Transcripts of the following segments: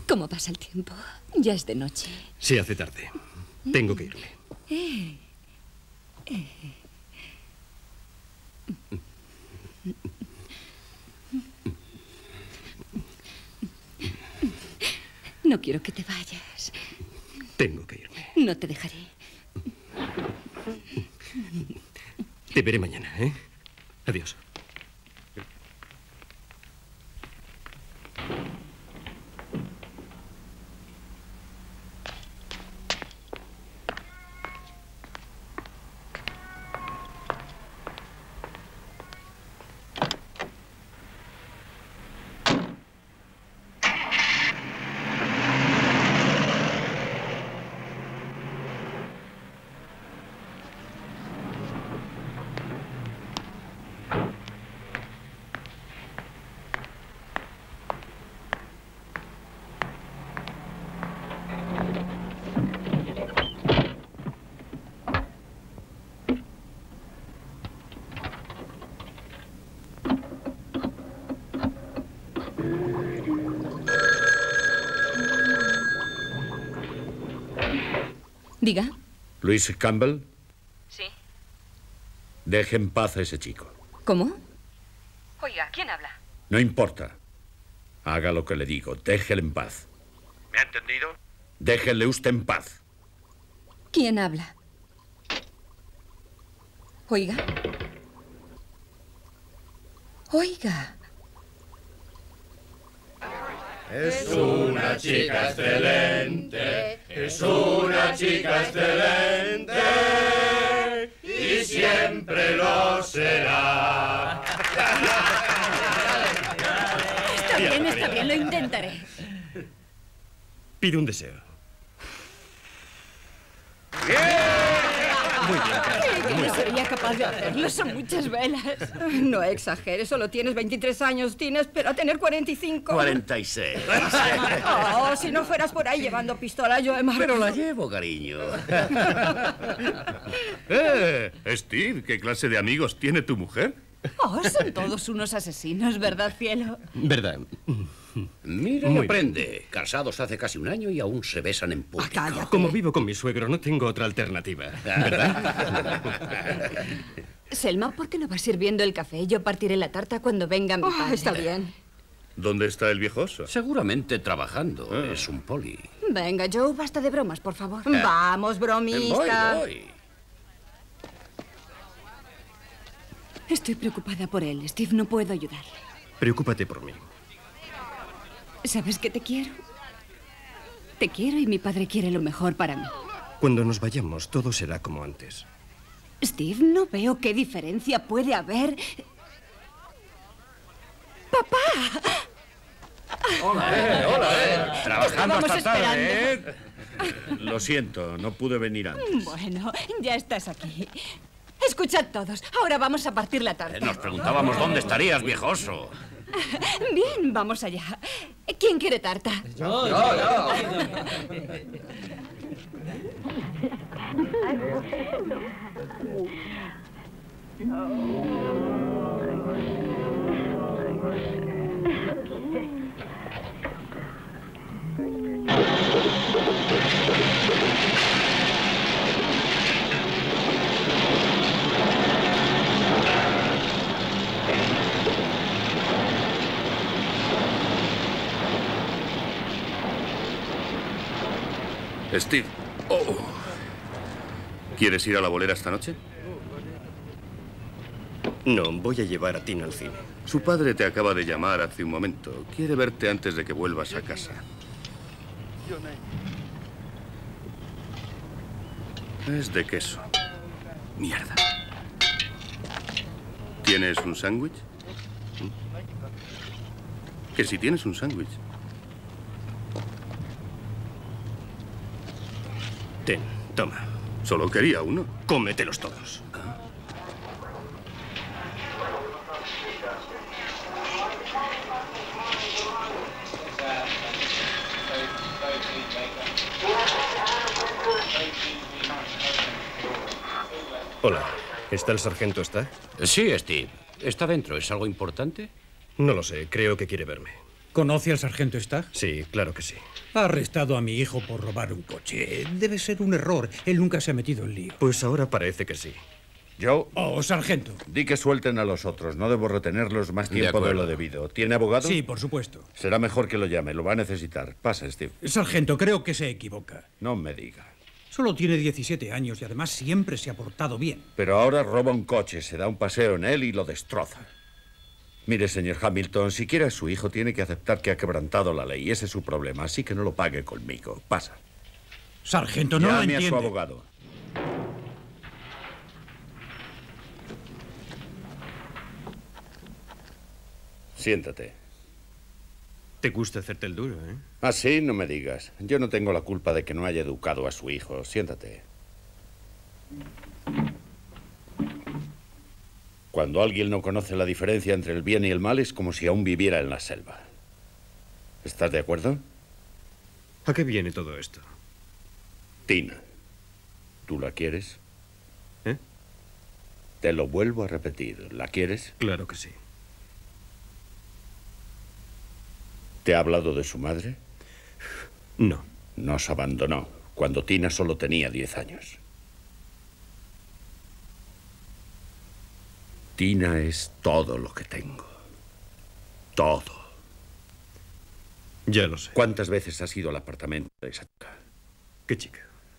¿Cómo pasa el tiempo? Ya es de noche. Se hace tarde. Tengo que irme. No quiero que te vayas. Tengo que irme. No te dejaré. Te veré mañana, ¿eh? Adiós. Diga. ¿Luis Campbell? Sí. Deje en paz a ese chico. ¿Cómo? Oiga, ¿quién habla? No importa. Haga lo que le digo. Déjele en paz. ¿Me ha entendido? Déjele usted en paz. ¿Quién habla? Oiga. Oiga. Es una chica excelente, es una chica excelente y siempre lo será. Está bien, lo intentaré. Pido un deseo. Muy bien, Carmen. No sería capaz de hacerlo, son muchas velas. No exageres, solo tienes 23 años. Tina, espera tener 45. 46. Oh, si no fueras por ahí llevando pistola, yo he marcado. Pero la llevo, cariño. Steve, ¿qué clase de amigos tiene tu mujer? Oh, son todos unos asesinos, ¿verdad, cielo? ¿Verdad? Mira y aprende. Casados hace casi un año y aún se besan en público. Como vivo con mi suegro, no tengo otra alternativa, ¿verdad? Selma, ¿por qué no vas sirviendo el café? Yo partiré la tarta cuando venga mi padre. Está bien. ¿Dónde está el viejoso? Seguramente trabajando. Es un poli. Venga, Joe, basta de bromas, por favor. Vamos, bromista. Voy. Estoy preocupada por él, Steve. No puedo ayudarle. Preocúpate por mí. ¿Sabes que te quiero? Te quiero y mi padre quiere lo mejor para mí. Cuando nos vayamos, todo será como antes. Steve, no veo qué diferencia puede haber. ¡Papá! Hola. Trabajando Estábamos hasta tarde, esperando. Lo siento, no pude venir antes. Bueno, ya estás aquí. Escuchad todos, ahora vamos a partir la tarta. Nos preguntábamos dónde estarías, viejoso. Bien, vamos allá. ¿Quién quiere tarta? Yo. Steve. ¿Quieres ir a la bolera esta noche? No, voy a llevar a Tina al cine. Su padre te acaba de llamar hace un momento. Quiere verte antes de que vuelvas a casa. Es de queso. Mierda. ¿Tienes un sándwich? Que si tienes un sándwich. Ten, toma. Solo quería uno. Cómetelos todos. Hola. ¿Está el sargento, está? Sí, Steve. Está dentro. ¿Es algo importante? No lo sé. Creo que quiere verme. ¿Conoce al sargento Stagg? Sí, claro que sí. Ha arrestado a mi hijo por robar un coche. Debe ser un error. Él nunca se ha metido en lío. Pues ahora parece que sí. Joe. Oh, sargento. Di que suelten a los otros. No debo retenerlos más tiempo de lo debido. ¿Tiene abogado? Sí, por supuesto. Será mejor que lo llame. Lo va a necesitar. Pasa, Steve. Sargento, creo que se equivoca. No me diga. Solo tiene 17 años y además siempre se ha portado bien. Pero ahora roba un coche, se da un paseo en él y lo destroza. Mire, señor Hamilton, si quiere a su hijo, tiene que aceptar que ha quebrantado la ley. Ese es su problema, así que no lo pague conmigo. Pasa. Sargento, no lo entiende. Llame a su abogado. Siéntate. Te gusta hacerte el duro, ¿eh? Ah, sí, no me digas. Yo no tengo la culpa de que no haya educado a su hijo. Siéntate. Cuando alguien no conoce la diferencia entre el bien y el mal, es como si aún viviera en la selva. ¿Estás de acuerdo? ¿A qué viene todo esto? Tina, ¿tú la quieres? ¿Eh? Te lo vuelvo a repetir. ¿La quieres? Claro que sí. ¿Te ha hablado de su madre? No. Nos abandonó cuando Tina solo tenía 10 años. Tina es todo lo que tengo. Todo. Ya lo sé. ¿Cuántas veces has ido al apartamento de esa chica? ¿Qué chica?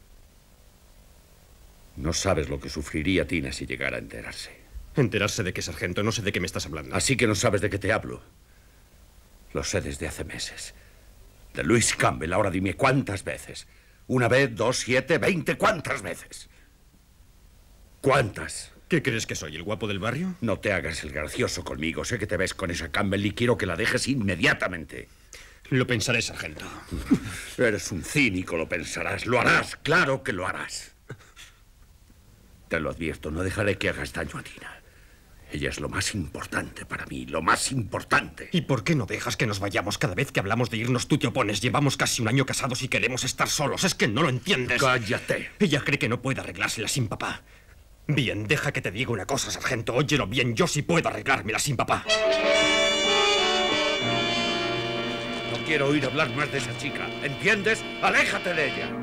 No sabes lo que sufriría Tina si llegara a enterarse. ¿Enterarse de qué, sargento? No sé de qué me estás hablando. Así que no sabes de qué te hablo. Lo sé desde hace meses. De Louis Campbell, ahora dime cuántas veces. ¿Una vez, 2, 7, 20? ¿Cuántas veces? ¿Cuántas? ¿Qué crees que soy, el guapo del barrio? No te hagas el gracioso conmigo. Sé que te ves con esa Campbell y quiero que la dejes inmediatamente. Lo pensaré, sargento. Eres un cínico, lo pensarás. Lo harás, claro que lo harás. Te lo advierto, no dejaré que hagas daño a Tina. Ella es lo más importante para mí, lo más importante. ¿Y por qué no dejas que nos vayamos? Cada vez que hablamos de irnos, tú te opones. Llevamos casi un año casados y queremos estar solos. Es que no lo entiendes. ¡Cállate! Ella cree que no puede arreglársela sin papá. Bien, deja que te diga una cosa, sargento. Óyelo bien, yo sí puedo arreglármela sin papá. No quiero oír hablar más de esa chica. ¿Entiendes? ¡Aléjate de ella!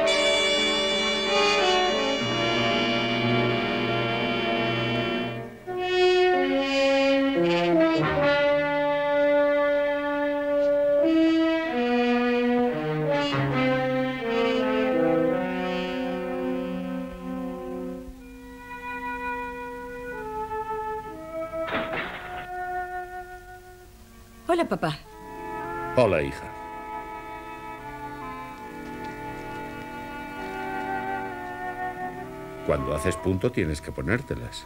Hola, papá. Hola, hija. Cuando haces punto tienes que ponértelas.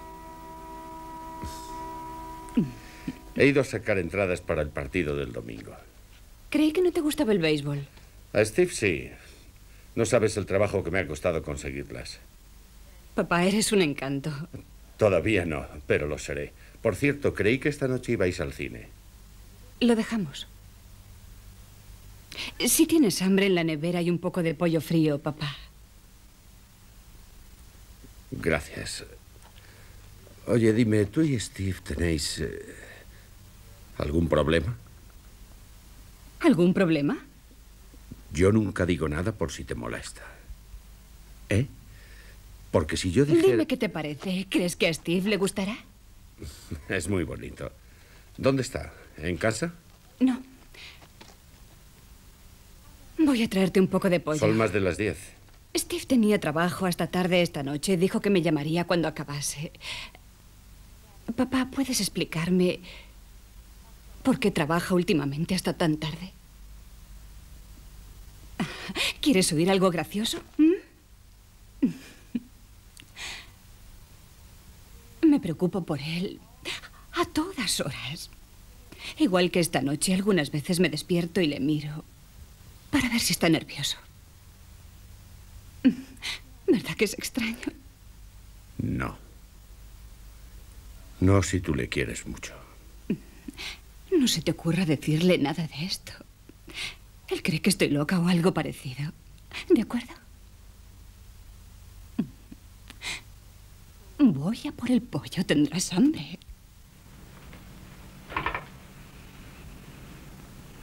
He ido a sacar entradas para el partido del domingo. Creí que no te gustaba el béisbol. A Steve sí. No sabes el trabajo que me ha costado conseguirlas. Papá, eres un encanto. Todavía no, pero lo seré. Por cierto, creí que esta noche ibais al cine. Lo dejamos. Si tienes hambre, en la nevera hay un poco de pollo frío, papá. Gracias. Oye, dime, ¿tú y Steve tenéis algún problema? ¿Algún problema? Yo nunca digo nada por si te molesta. ¿Eh? Porque si yo dijera... Dime qué te parece. ¿Crees que a Steve le gustará? Es muy bonito. ¿Dónde está? ¿En casa? No. Voy a traerte un poco de pollo. Son más de las 10. Steve tenía trabajo hasta tarde esta noche. Dijo que me llamaría cuando acabase. Papá, ¿puedes explicarme por qué trabaja últimamente hasta tan tarde? ¿Quieres oír algo gracioso? Me preocupo por él a todas horas. Igual que esta noche, algunas veces me despierto y le miro para ver si está nervioso. ¿Verdad que es extraño? No. No si tú le quieres mucho. No se te ocurra decirle nada de esto. Él cree que estoy loca o algo parecido. ¿De acuerdo? Voy a por el pollo. Tendrás hambre.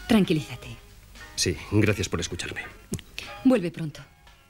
Tranquilízate. Sí, gracias por escucharme. Vuelve pronto.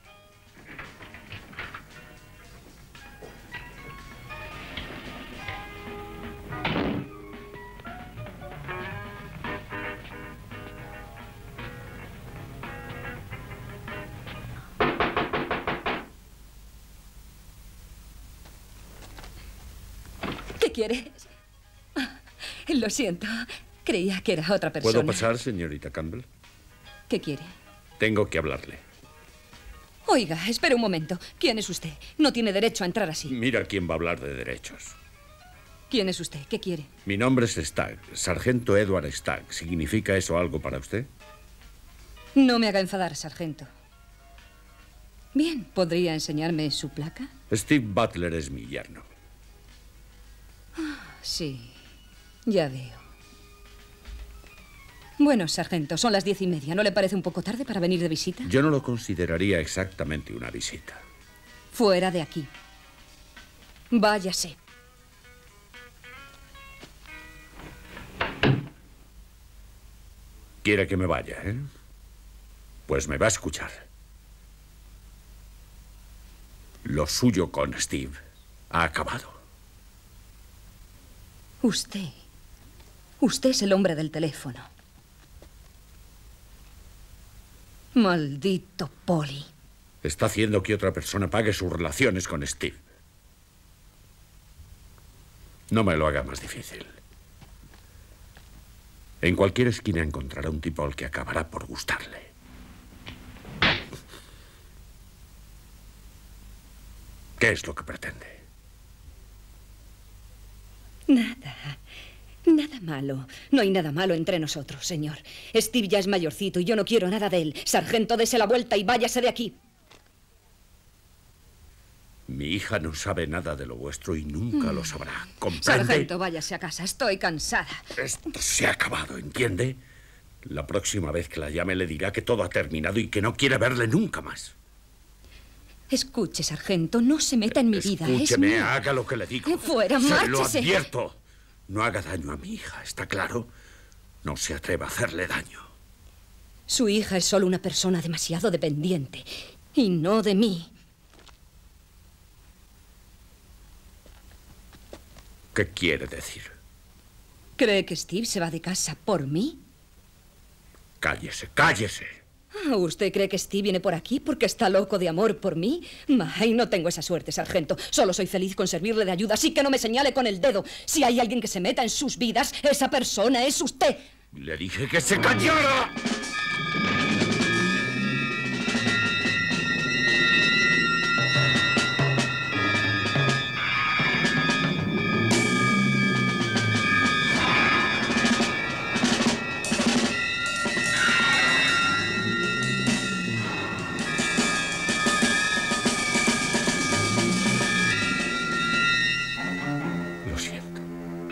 ¿Qué quieres? Lo siento. Creía que era otra persona. ¿Puedo pasar, señorita Campbell? ¿Qué quiere? Tengo que hablarle. Oiga, espere un momento. ¿Quién es usted? No tiene derecho a entrar así. Mira quién va a hablar de derechos. ¿Quién es usted? ¿Qué quiere? Mi nombre es Stagg, sargento Edward Stagg. ¿Significa eso algo para usted? No me haga enfadar, sargento. Bien, ¿podría enseñarme su placa? Steve Butler es mi yerno. Sí, ya veo. Bueno, sargento, son las 10:30. ¿No le parece un poco tarde para venir de visita? Yo no lo consideraría exactamente una visita. Fuera de aquí. Váyase. Quiere que me vaya, ¿eh? Pues me va a escuchar. Lo suyo con Steve ha acabado. Usted es el hombre del teléfono. Maldito Polly. Está haciendo que otra persona pague sus relaciones con Steve. No me lo haga más difícil. En cualquier esquina encontrará un tipo al que acabará por gustarle. ¿Qué es lo que pretende? Nada malo. No hay nada malo entre nosotros, señor. Steve ya es mayorcito y yo no quiero nada de él. Sargento, dese la vuelta y váyase de aquí. Mi hija no sabe nada de lo vuestro y nunca lo sabrá. ¿Comprende? Sargento, váyase a casa. Estoy cansada. Esto se ha acabado, ¿entiende? La próxima vez que la llame le dirá que todo ha terminado y que no quiere verle nunca más. Escuche, sargento, no se meta en mi vida. Escúcheme, es mía. haga lo que le digo. Fuera, Se márchese. lo advierto. No haga daño a mi hija, ¿está claro? No se atreva a hacerle daño. Su hija es solo una persona demasiado dependiente. Y no de mí. ¿Qué quiere decir? ¿Cree que Steve se va de casa por mí? Cállese, cállese. ¿Usted cree que Steve viene por aquí porque está loco de amor por mí? Ay, no tengo esa suerte, sargento. Solo soy feliz con servirle de ayuda, así que no me señale con el dedo. Si hay alguien que se meta en sus vidas, esa persona es usted. Le dije que se callara. Lo siento.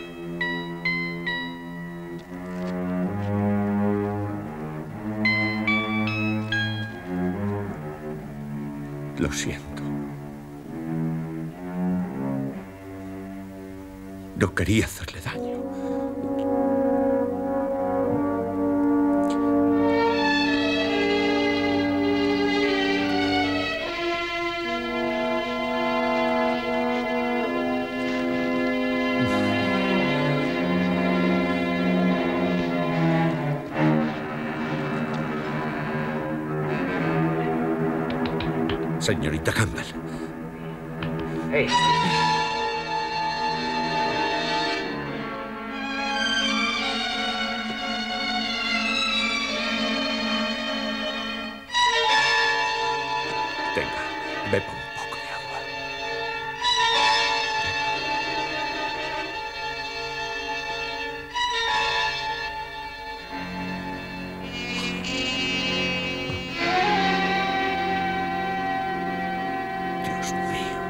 Lo siento. No quería hacerle daño. Señorita Campbell. Hey. Tenga, beba un poco de agua. Dios mío.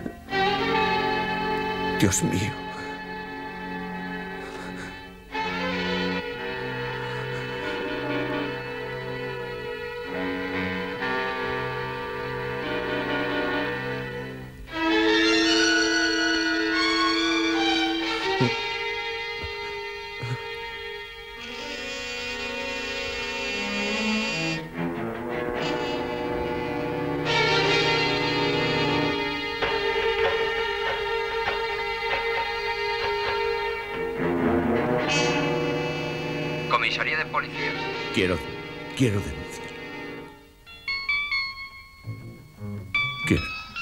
Dios mío. Comisaría de policía. Quiero denunciar. Quiero.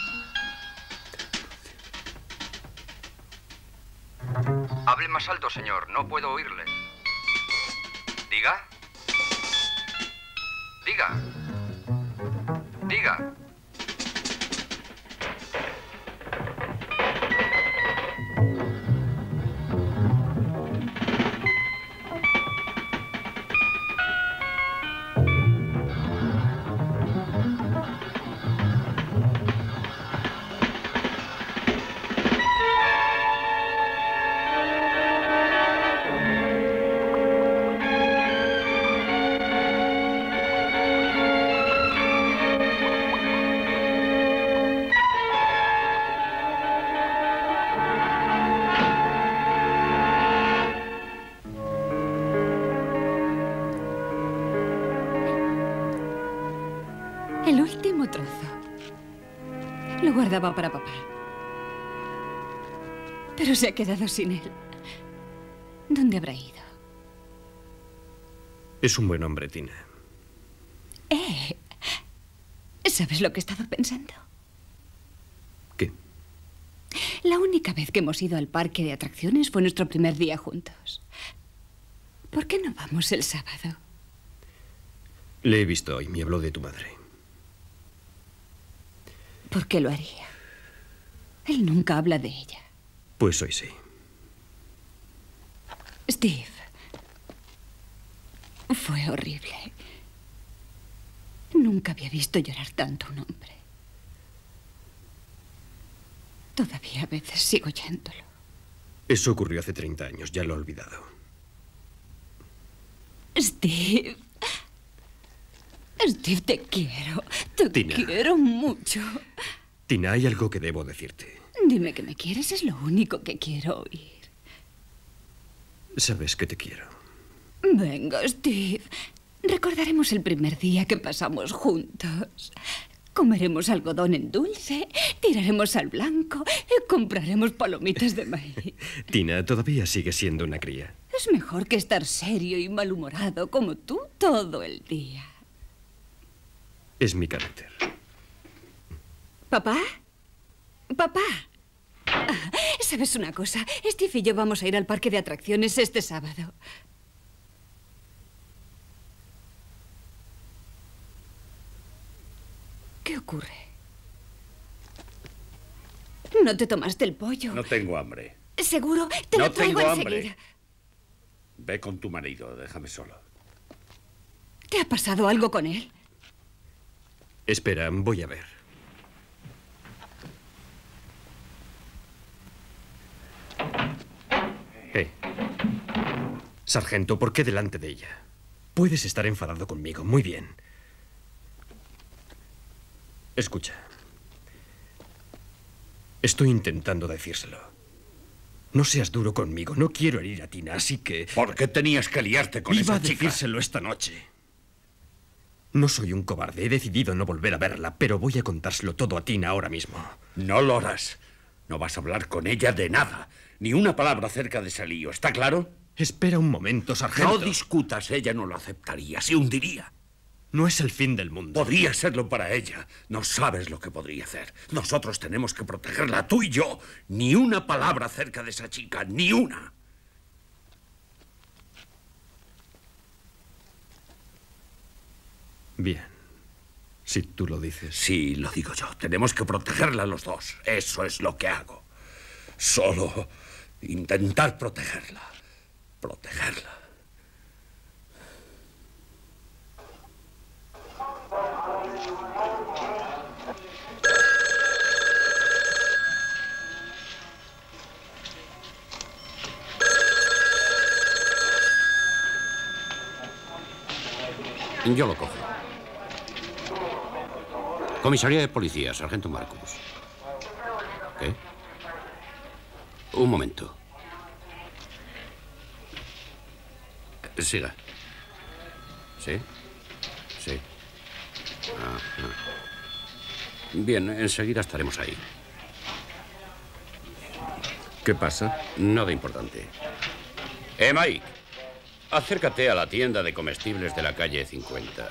Hable más alto, señor. No puedo oírle. ¿Diga? Diga. Diga. El último trozo. Lo guardaba para papá. Pero se ha quedado sin él. ¿Dónde habrá ido? Es un buen hombre, Tina. ¿Sabes lo que he estado pensando? ¿Qué? La única vez que hemos ido al parque de atracciones fue nuestro primer día juntos. ¿Por qué no vamos el sábado? Le he visto hoy. Me habló de tu madre. ¿Por qué lo haría? Él nunca habla de ella. Pues hoy sí. Steve. Fue horrible. Nunca había visto llorar tanto a un hombre. Todavía a veces sigo oyéndolo. Eso ocurrió hace 30 años. Ya lo he olvidado. Steve. Steve, te quiero. Te Tina. quiero mucho. Tina, hay algo que debo decirte. Dime que me quieres, es lo único que quiero oír. Sabes que te quiero. Venga, Steve. Recordaremos el primer día que pasamos juntos. Comeremos algodón en dulce, tiraremos al blanco y compraremos palomitas de maíz. Tina, todavía sigues siendo una cría. Es mejor que estar serio y malhumorado como tú todo el día. Es mi carácter. ¿Papá? ¿Papá? ¿Sabes una cosa? Steve y yo vamos a ir al parque de atracciones este sábado. ¿Qué ocurre? ¿No te tomaste el pollo? No tengo hambre. ¿Seguro? Te lo traigo tengo enseguida. hambre. Ve con tu marido, déjame solo. ¿Te ha pasado algo con él? Espera, voy a ver. Sargento, ¿por qué delante de ella? Puedes estar enfadado conmigo, muy bien. Escucha. Estoy intentando decírselo. No seas duro conmigo, no quiero herir a Tina, así que... ¿Por qué tenías que liarte con Iba esa a chica? decírselo esta noche. No soy un cobarde, he decidido no volver a verla, pero voy a contárselo todo a Tina ahora mismo. No lo harás. No vas a hablar con ella de nada. Ni una palabra acerca de ese lío, ¿está claro? Espera un momento, sargento. No discutas, ella no lo aceptaría, se hundiría. No es el fin del mundo. Podría serlo para ella. No sabes lo que podría hacer. Nosotros tenemos que protegerla, tú y yo. Ni una palabra acerca de esa chica, ni una. Bien. Si tú lo dices. Sí, lo digo yo. Tenemos que protegerla los dos. Eso es lo que hago. Solo intentar protegerla. Protegerla. Yo lo cojo. Comisaría de policía, sargento Marcus. ¿Qué? Un momento. Siga. ¿Sí? Sí. Ajá. Bien, enseguida estaremos ahí. ¿Qué pasa? Nada importante. Mike, acércate a la tienda de comestibles de la calle 50.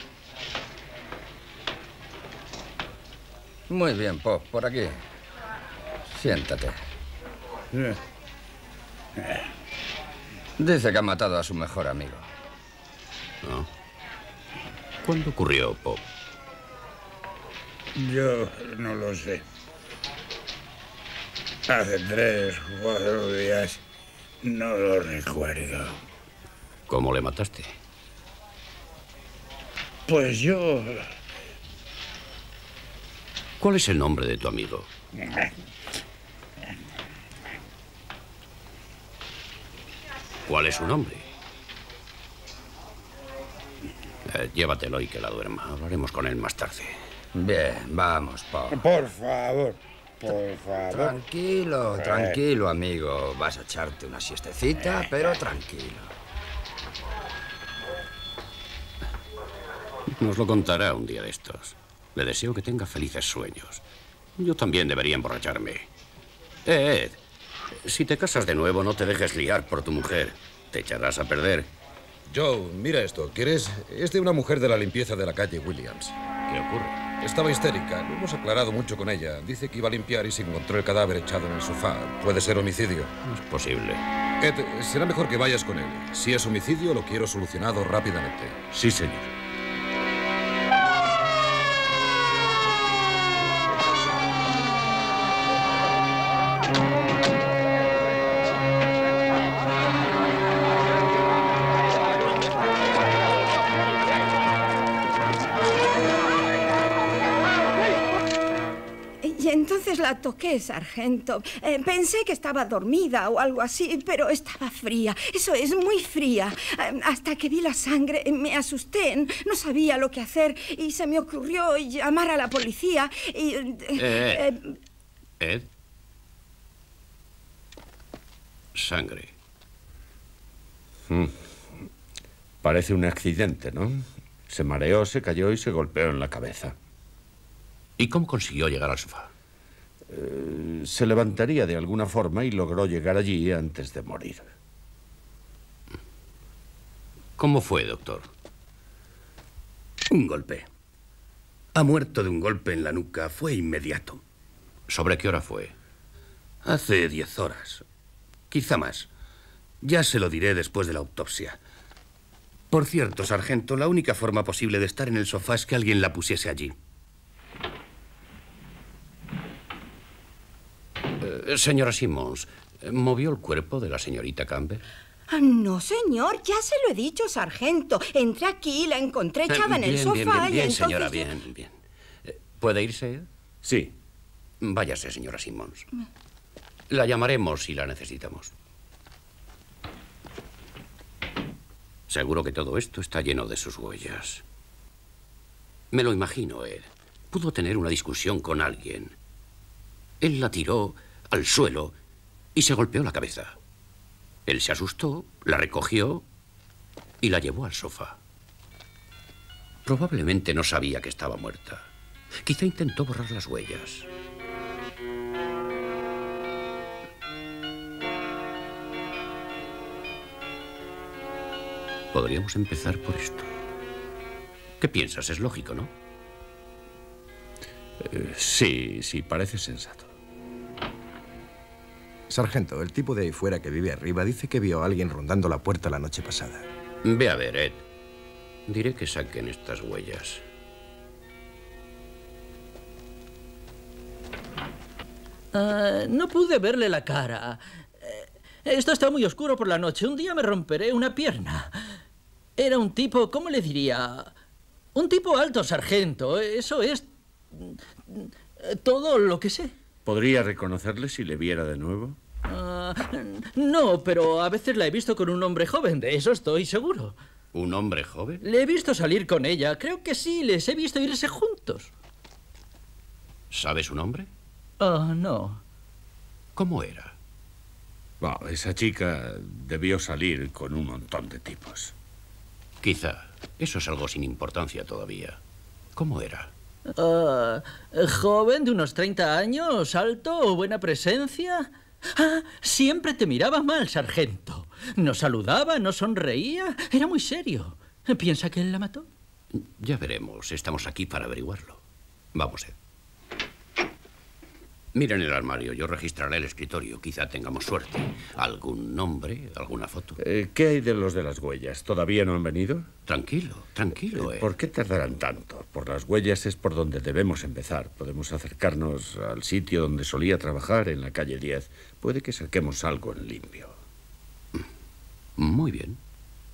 Muy bien, Pop, por aquí. Siéntate. Dice que ha matado a su mejor amigo. ¿No? ¿Cuándo ocurrió, Pop? Yo no lo sé. Hace 3 o 4 días. No lo recuerdo. ¿Cómo le mataste? Pues yo... ¿Cuál es el nombre de tu amigo? ¿Cuál es su nombre? Llévatelo y que la duerma. Hablaremos con él más tarde. Bien, vamos, Pop. Por favor. Por favor. Tranquilo, tranquilo, amigo. Vas a echarte una siestecita, pero tranquilo. Nos lo contará un día de estos. Le deseo que tenga felices sueños. Yo también debería emborracharme. Ed, si te casas de nuevo, no te dejes liar por tu mujer. Te echarás a perder. Joe, mira esto. ¿Quieres? Es de una mujer de la limpieza de la calle Williams. ¿Qué ocurre? Estaba histérica. Lo hemos aclarado mucho con ella. Dice que iba a limpiar y se encontró el cadáver echado en el sofá. Puede ser homicidio. No es posible. Ed, será mejor que vayas con él. Si es homicidio, lo quiero solucionado rápidamente. Sí, señor. Entonces la toqué, sargento. Pensé que estaba dormida o algo así, pero estaba fría. Eso es, muy fría. Hasta que vi la sangre, me asusté. No sabía lo que hacer y se me ocurrió llamar a la policía y... Ed. Sangre. Parece un accidente, ¿no? Se mareó, se cayó y se golpeó en la cabeza. ¿Y cómo consiguió llegar al sofá? Se levantaría de alguna forma y logró llegar allí antes de morir. ¿Cómo fue, doctor? Un golpe. Ha muerto de un golpe en la nuca. Fue inmediato. ¿Sobre qué hora fue? Hace 10 horas. Quizá más. Ya se lo diré después de la autopsia. Por cierto, sargento, la única forma posible de estar en el sofá es que alguien la pusiese allí. Señora Simmons, ¿movió el cuerpo de la señorita Campbell? No, señor, ya se lo he dicho, sargento. Entré aquí, la encontré echada en el sofá y entonces... señora, bien. ¿Puede irse? Sí. Váyase, señora Simmons. La llamaremos si la necesitamos. Seguro que todo esto está lleno de sus huellas. Me lo imagino, Ed. Pudo tener una discusión con alguien. Él la tiró al suelo y se golpeó la cabeza. Él se asustó, la recogió y la llevó al sofá. Probablemente no sabía que estaba muerta. Quizá intentó borrar las huellas. Podríamos empezar por esto. ¿Qué piensas? Es lógico, ¿no? Sí, parece sensato. Sargento, el tipo de ahí fuera que vive arriba dice que vio a alguien rondando la puerta la noche pasada. Ve a ver, Ed. Diré que saquen estas huellas. No pude verle la cara. Esto está muy oscuro por la noche. Un día me romperé una pierna. Era un tipo, ¿cómo le diría? Un tipo alto, sargento. Eso es todo lo que sé. ¿Podría reconocerle si le viera de nuevo? No, pero a veces la he visto con un hombre joven, de eso estoy seguro. ¿Un hombre joven? Le he visto salir con ella. Creo que sí, les he visto irse juntos. ¿Sabe su nombre? No. ¿Cómo era? Esa chica debió salir con un montón de tipos. Quizá. Eso es algo sin importancia todavía. ¿Cómo era? Joven, de unos 30 años, alto, buena presencia. Siempre te miraba mal, sargento. No saludaba, no sonreía. Era muy serio. ¿Piensa que él la mató? Ya veremos. Estamos aquí para averiguarlo. Vamos, Ed. Miren el armario. Yo registraré el escritorio. Quizá tengamos suerte. ¿Algún nombre? ¿Alguna foto? ¿Qué hay de los de las huellas? ¿Todavía no han venido? Tranquilo, tranquilo, ¿Por qué tardarán tanto? Por las huellas es por donde debemos empezar. Podemos acercarnos al sitio donde solía trabajar, en la calle 10. Puede que saquemos algo en limpio. Muy bien.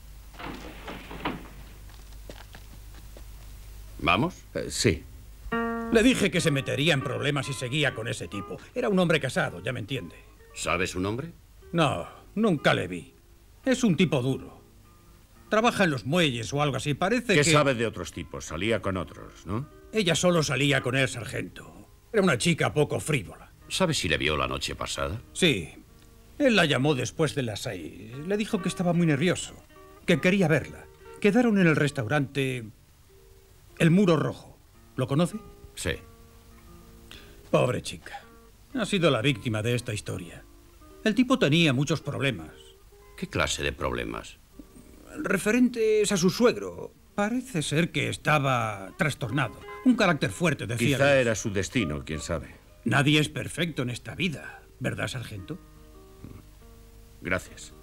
¿Vamos? Sí. Le dije que se metería en problemas si seguía con ese tipo. Era un hombre casado, ya me entiende. ¿Sabe su nombre? No, nunca le vi. Es un tipo duro. Trabaja en los muelles o algo así. Parece que... ¿Qué sabe de otros tipos? Salía con otros, ¿no? Ella solo salía con el sargento. Era una chica poco frívola. ¿Sabe si le vio la noche pasada? Sí. Él la llamó después de las 6. Le dijo que estaba muy nervioso, que quería verla. Quedaron en el restaurante El Muro Rojo. ¿Lo conoce? Sí. Pobre chica. Ha sido la víctima de esta historia. El tipo tenía muchos problemas. ¿Qué clase de problemas? Referentes a su suegro. Parece ser que estaba trastornado. Un carácter fuerte, decía. Quizá era su destino, quién sabe. Nadie es perfecto en esta vida, ¿verdad, sargento? Gracias.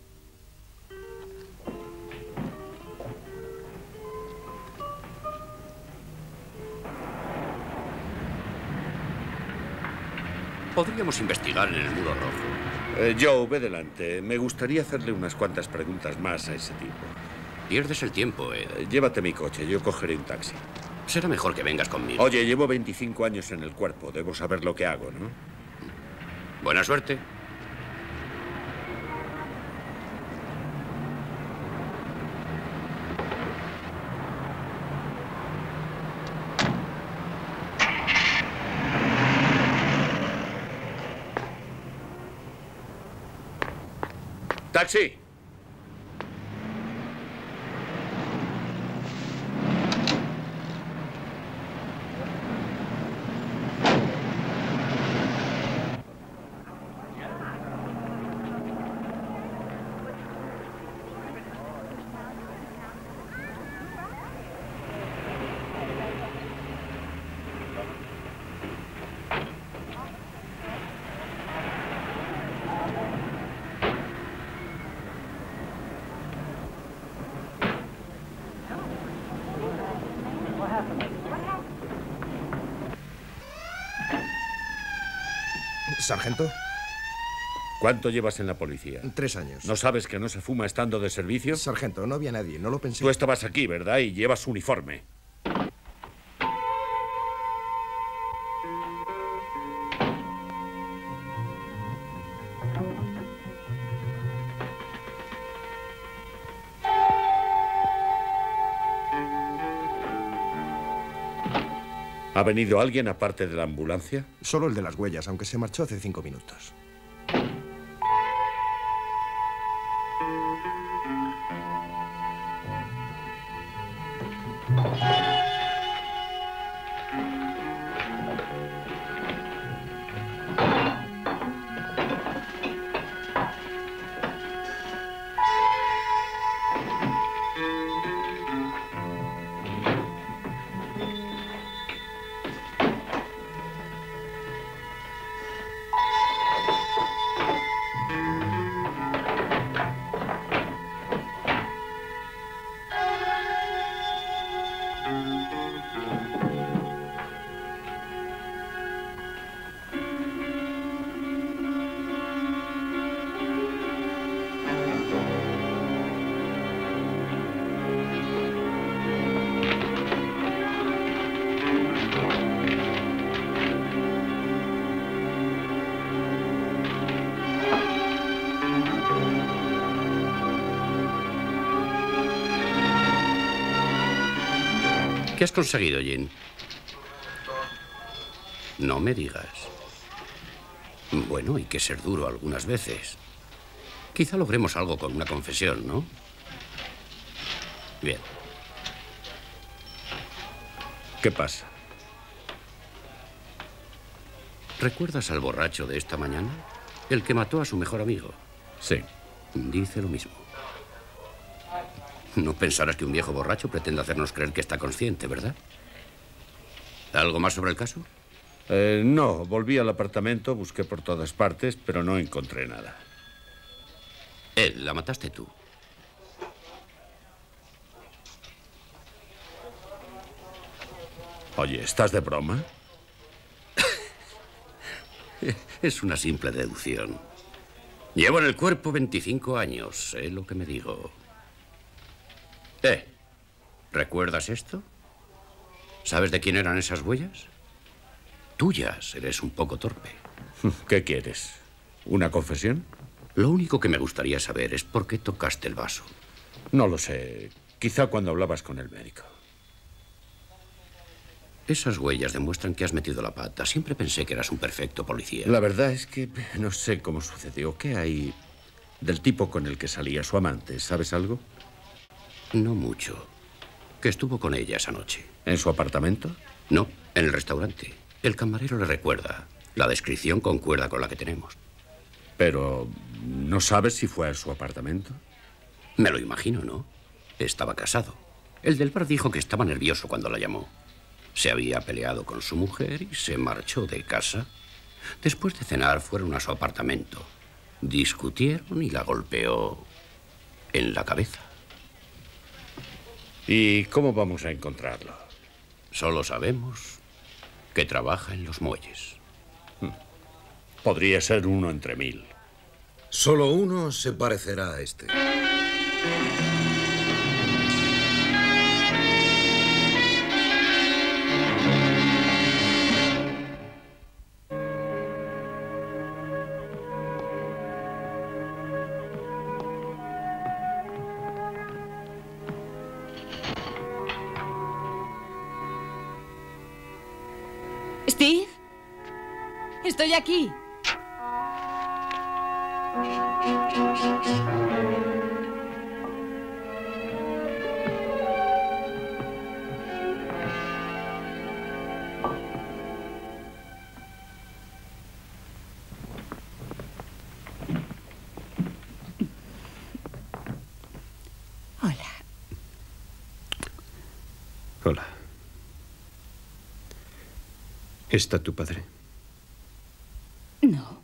Podríamos investigar en el Muro Rojo. Joe, ve delante. Me gustaría hacerle unas cuantas preguntas más a ese tipo. Pierdes el tiempo, Ed. Llévate mi coche, yo cogeré un taxi. Será mejor que vengas conmigo. Oye, llevo 25 años en el cuerpo. Debo saber lo que hago, ¿no? Buena suerte. ¡Taxi! ¿Sargento? ¿Cuánto llevas en la policía? 3 años. ¿No sabes que no se fuma estando de servicio? Sargento, no había nadie, no lo pensé. Tú estabas aquí, ¿verdad? Y llevas uniforme. ¿Ha venido alguien aparte de la ambulancia? Solo el de las huellas, aunque se marchó hace 5 minutos. ¿Qué has conseguido, Jean? No me digas. Bueno, hay que ser duro algunas veces. Quizá logremos algo con una confesión, ¿no? Bien. ¿Qué pasa? ¿Recuerdas al borracho de esta mañana? El que mató a su mejor amigo. Sí. Dice lo mismo. No pensarás que un viejo borracho pretende hacernos creer que está consciente, ¿verdad? ¿Algo más sobre el caso? No, volví al apartamento, busqué por todas partes, pero no encontré nada. La mataste tú. Oye, ¿estás de broma? Es una simple deducción. Llevo en el cuerpo 25 años, sé lo que me digo. ¿Recuerdas esto? ¿Sabes de quién eran esas huellas? Tuyas, eres un poco torpe. ¿Qué quieres? ¿Una confesión? Lo único que me gustaría saber es por qué tocaste el vaso. No lo sé. Quizá cuando hablabas con el médico. Esas huellas demuestran que has metido la pata. Siempre pensé que eras un perfecto policía. La verdad es que no sé cómo sucedió. ¿Qué hay del tipo con el que salía su amante? ¿Sabes algo? No mucho. Que estuvo con ella esa noche. ¿En su apartamento? No, en el restaurante. El camarero le recuerda. La descripción concuerda con la que tenemos. Pero, ¿no sabes si fue a su apartamento? Me lo imagino, ¿no? Estaba casado. El del bar dijo que estaba nervioso cuando la llamó. Se había peleado con su mujer y se marchó de casa. Después de cenar fueron a su apartamento. Discutieron y la golpeó en la cabeza. ¿Y cómo vamos a encontrarlo? Solo sabemos que trabaja en los muelles. Podría ser uno entre 1000. Solo uno se parecerá a este. Steve, estoy aquí. Hola. Hola. ¿Está tu padre? No.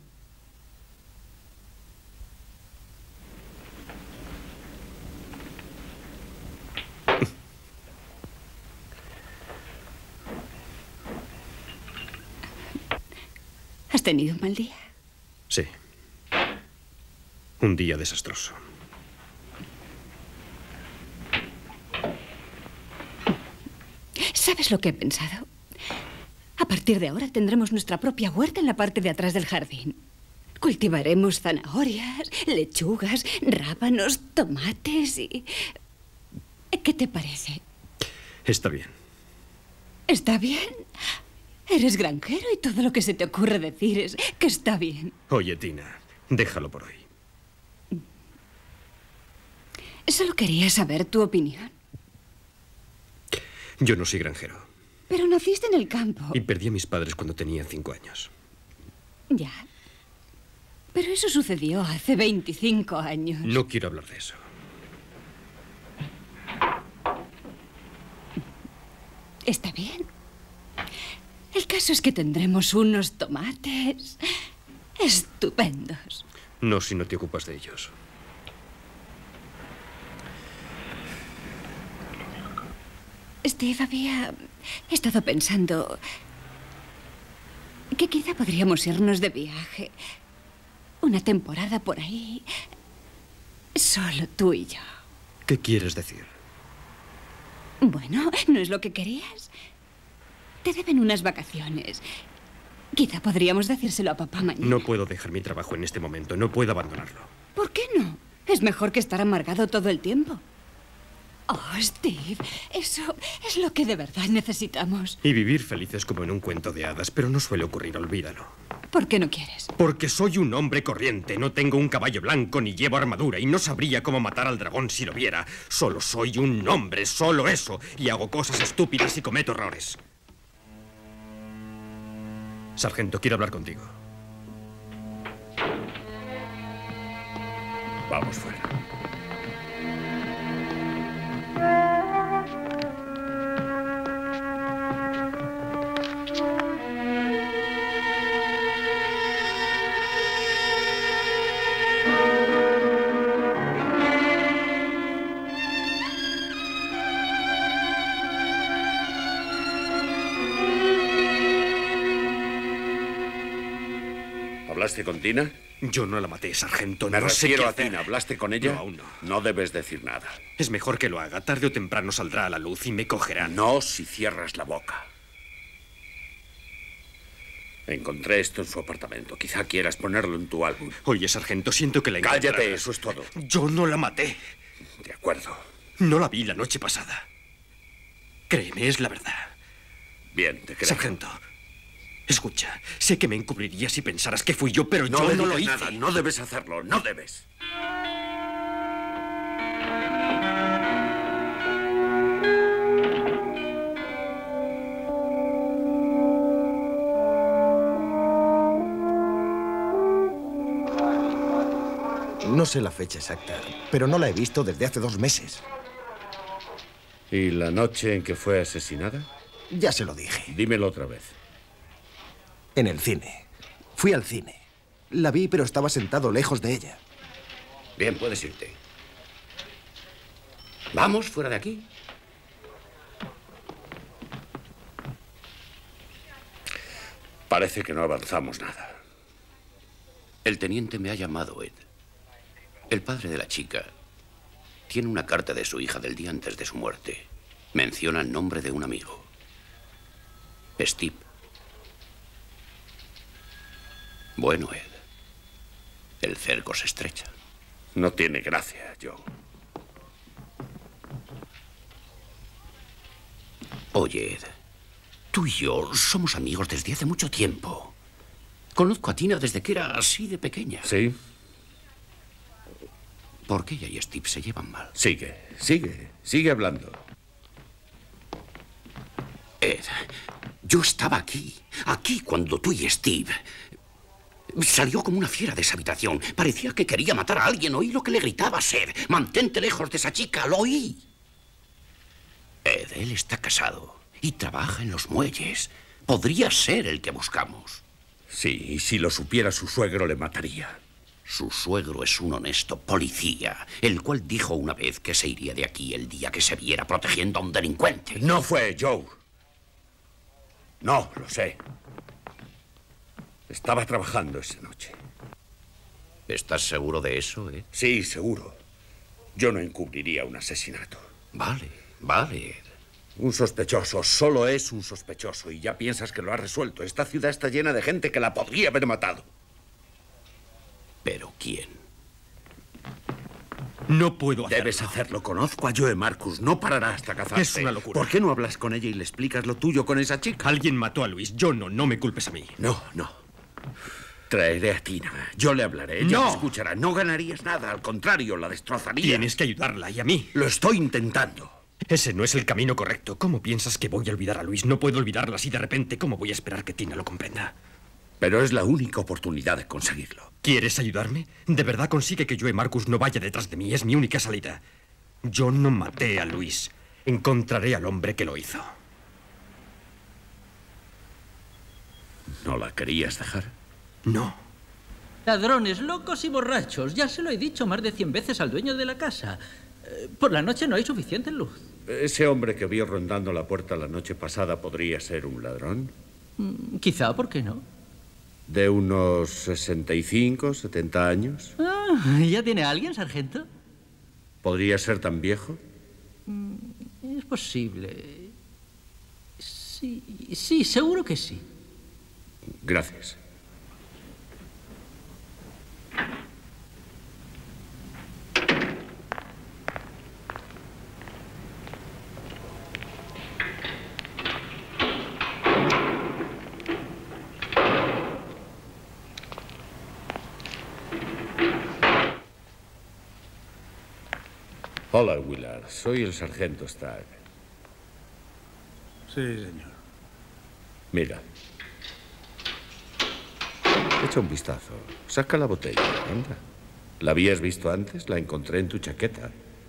¿Has tenido un mal día? Sí. Un día desastroso. ¿Sabes lo que he pensado? A partir de ahora tendremos nuestra propia huerta en la parte de atrás del jardín. Cultivaremos zanahorias, lechugas, rábanos, tomates y... ¿Qué te parece? Está bien. ¿Está bien? Eres granjero y todo lo que se te ocurre decir es que está bien. Oye, Tina, déjalo por hoy. Solo quería saber tu opinión. Yo no soy granjero. Pero naciste en el campo. Y perdí a mis padres cuando tenía 5 años. Ya. Pero eso sucedió hace 25 años. No quiero hablar de eso. Está bien. El caso es que tendremos unos tomates estupendos. No si no te ocupas de ellos. Steve, había estado pensando que quizá podríamos irnos de viaje. Una temporada por ahí. Solo tú y yo. ¿Qué quieres decir? Bueno, ¿no es lo que querías? Te deben unas vacaciones. Quizá podríamos decírselo a papá mañana. No puedo dejar mi trabajo en este momento. No puedo abandonarlo. ¿Por qué no? Es mejor que estar amargado todo el tiempo. Oh, Steve, eso es lo que de verdad necesitamos. Y vivir felices como en un cuento de hadas, pero no suele ocurrir, olvídalo. ¿Por qué no quieres? Porque soy un hombre corriente, no tengo un caballo blanco ni llevo armadura y no sabría cómo matar al dragón si lo viera. Solo soy un hombre, solo eso, y hago cosas estúpidas y cometo errores. Sargento, quiero hablar contigo. Vamos fuera. ¿Hablaste con Tina? Yo no la maté, sargento. Me No sé refiero qué a hacer. Tina. ¿Hablaste con ella? No, aún no. No debes decir nada. Es mejor que lo haga. Tarde o temprano saldrá a la luz y me cogerán. No si cierras la boca. Encontré esto en su apartamento. Quizá quieras ponerlo en tu álbum. Oye, sargento, siento que la Cállate, encontrarás. eso es todo. Yo no la maté. De acuerdo. No la vi la noche pasada. Créeme, es la verdad. Bien, te creo. Sargento, escucha, sé que me encubrirías si pensaras que fui yo, pero No yo le no lo digas hice. nada. No debes hacerlo. No debes. No sé la fecha exacta, pero no la he visto desde hace 2 meses. ¿Y la noche en que fue asesinada? Ya se lo dije. Dímelo otra vez. En el cine. Fui al cine. La vi, pero estaba sentado lejos de ella. Bien, puedes irte. Vamos, fuera de aquí. Parece que no avanzamos nada. El teniente me ha llamado, Ed. El padre de la chica tiene una carta de su hija del día antes de su muerte. Menciona el nombre de un amigo. Steve. Bueno, Ed. El cerco se estrecha. No tiene gracia, Joe. Oye, Ed. Tú y yo somos amigos desde hace mucho tiempo. Conozco a Tina desde que era así de pequeña. ¿Sí? ¿Por qué ella y Steve se llevan mal? Sigue hablando. Ed, yo estaba aquí cuando tú y Steve... Salió como una fiera de esa habitación. Parecía que quería matar a alguien. Oí lo que le gritaba, Ed. Mantente lejos de esa chica, lo oí. Ed, él está casado y trabaja en los muelles. Podría ser el que buscamos. Sí, y si lo supiera su suegro le mataría. Su suegro es un honesto policía, el cual dijo una vez que se iría de aquí el día que se viera protegiendo a un delincuente. No fue Joe. No, lo sé. Estaba trabajando esa noche. ¿Estás seguro de eso, Ed? Sí, seguro. Yo no encubriría un asesinato. Vale, Ed. Un sospechoso, solo es un sospechoso y ya piensas que lo has resuelto. Esta ciudad está llena de gente que la podría haber matado. ¿Pero quién? No puedo hacerlo. Debes hacerlo. Conozco a Joe Marcus. No parará hasta cazarte. Es una locura. ¿Por qué no hablas con ella y le explicas lo tuyo con esa chica? Alguien mató a Luis. Yo no me culpes a mí. No. Traeré a Tina. Yo le hablaré. Ella No. me escuchará. No ganarías nada. Al contrario, la destrozaría. Tienes que ayudarla y a mí. Lo estoy intentando. Ese no es el camino correcto. ¿Cómo piensas que voy a olvidar a Luis? No puedo olvidarla así de repente. ¿Cómo voy a esperar que Tina lo comprenda? Pero es la única oportunidad de conseguirlo. ¿Quieres ayudarme? De verdad consigue que Joe Marcus no vaya detrás de mí. Es mi única salida. Yo no maté a Luis. Encontraré al hombre que lo hizo. ¿No la querías dejar? No. Ladrones, locos y borrachos. Ya se lo he dicho más de 100 veces al dueño de la casa. Por la noche no hay suficiente luz. ¿Ese hombre que vio rondando la puerta la noche pasada podría ser un ladrón? Quizá, ¿por qué no? ¿De unos 65, 70 años? ¿Ya tiene a alguien, sargento? ¿Podría ser tan viejo? Es posible. Sí, seguro que sí. Gracias. Hola, Willard. Soy el sargento Stark. Sí, señor. Mira. Echa un vistazo. Saca la botella, anda. ¿La habías visto antes? La encontré en tu chaqueta.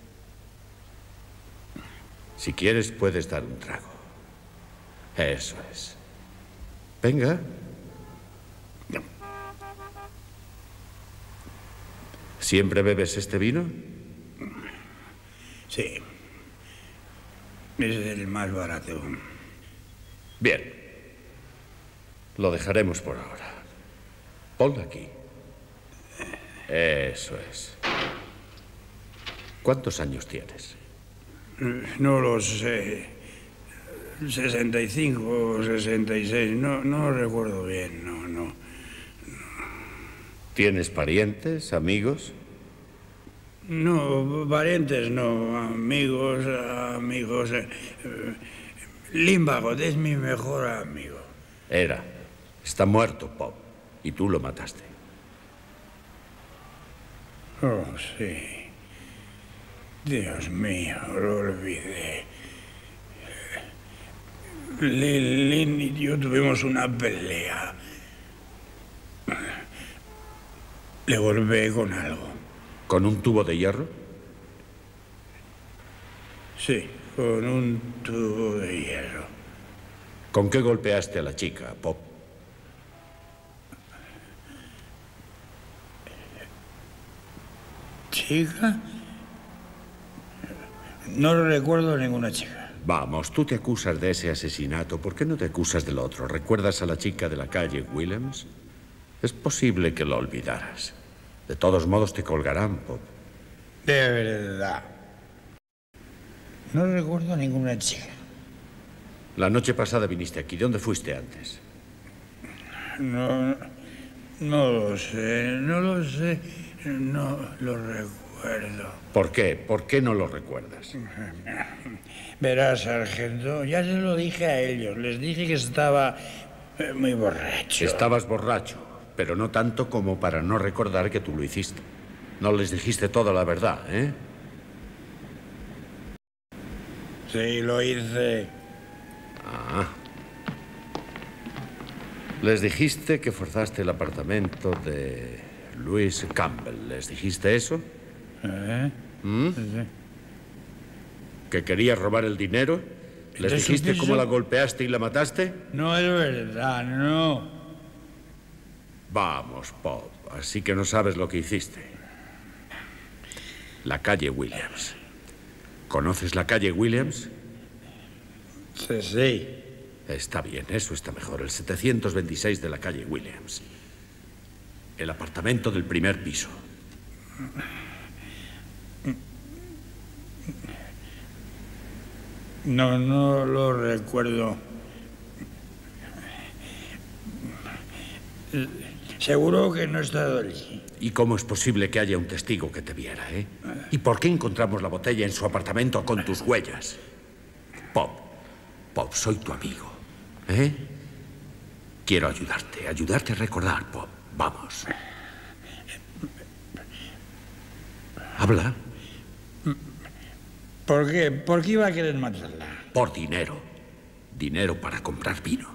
Si quieres, puedes dar un trago. Eso es. Venga. ¿Siempre bebes este vino? Sí. Es el más barato. Bien. Lo dejaremos por ahora. Ponlo aquí. Eso es. ¿Cuántos años tienes? No lo sé. 65 o 66. No recuerdo bien. No. ¿Tienes parientes, amigos? No, parientes no. Amigos. Limbagot es mi mejor amigo. Está muerto, Pop. Y tú lo mataste. Oh, sí. Dios mío, lo olvidé. Lynn y yo tuvimos una pelea. Le golpeé con algo. ¿Con un tubo de hierro? Sí, con un tubo de hierro. ¿Con qué golpeaste a la chica, Pop? ¿Chica? No recuerdo ninguna chica. Vamos, tú te acusas de ese asesinato. ¿Por qué no te acusas del otro? ¿Recuerdas a la chica de la calle Williams? Es posible que lo olvidaras. De todos modos te colgarán, Pop. De verdad. No recuerdo ninguna chica. La noche pasada viniste aquí. ¿Dónde fuiste antes? No lo sé. No lo recuerdo. ¿Por qué? ¿Por qué no lo recuerdas? Verás, sargento, ya se lo dije a ellos. Les dije que estaba muy borracho. Estabas borracho, pero no tanto como para no recordar que tú lo hiciste. No les dijiste toda la verdad, ¿eh? Sí, lo hice. Ah. Les dijiste que forzaste el apartamento de Louis Campbell. ¿Les dijiste eso? ¿Mm? Sí. ¿Que querías robar el dinero? ¿Les dijiste cómo la golpeaste y la mataste? No es verdad, no. Vamos, Pop. Así que no sabes lo que hiciste. La calle Williams. ¿Conoces la calle Williams? Sí. Está bien, eso está mejor. El 726 de la calle Williams. El apartamento del primer piso. No lo recuerdo. Seguro que no he estado allí. ¿Y cómo es posible que haya un testigo que te viera, eh? ¿Y por qué encontramos la botella en su apartamento con tus huellas? Pop, soy tu amigo, ¿eh? Quiero ayudarte a recordar, Pop. Vamos. Habla. ¿Por qué? ¿Por qué iba a querer matarla? Por dinero. Dinero para comprar vino.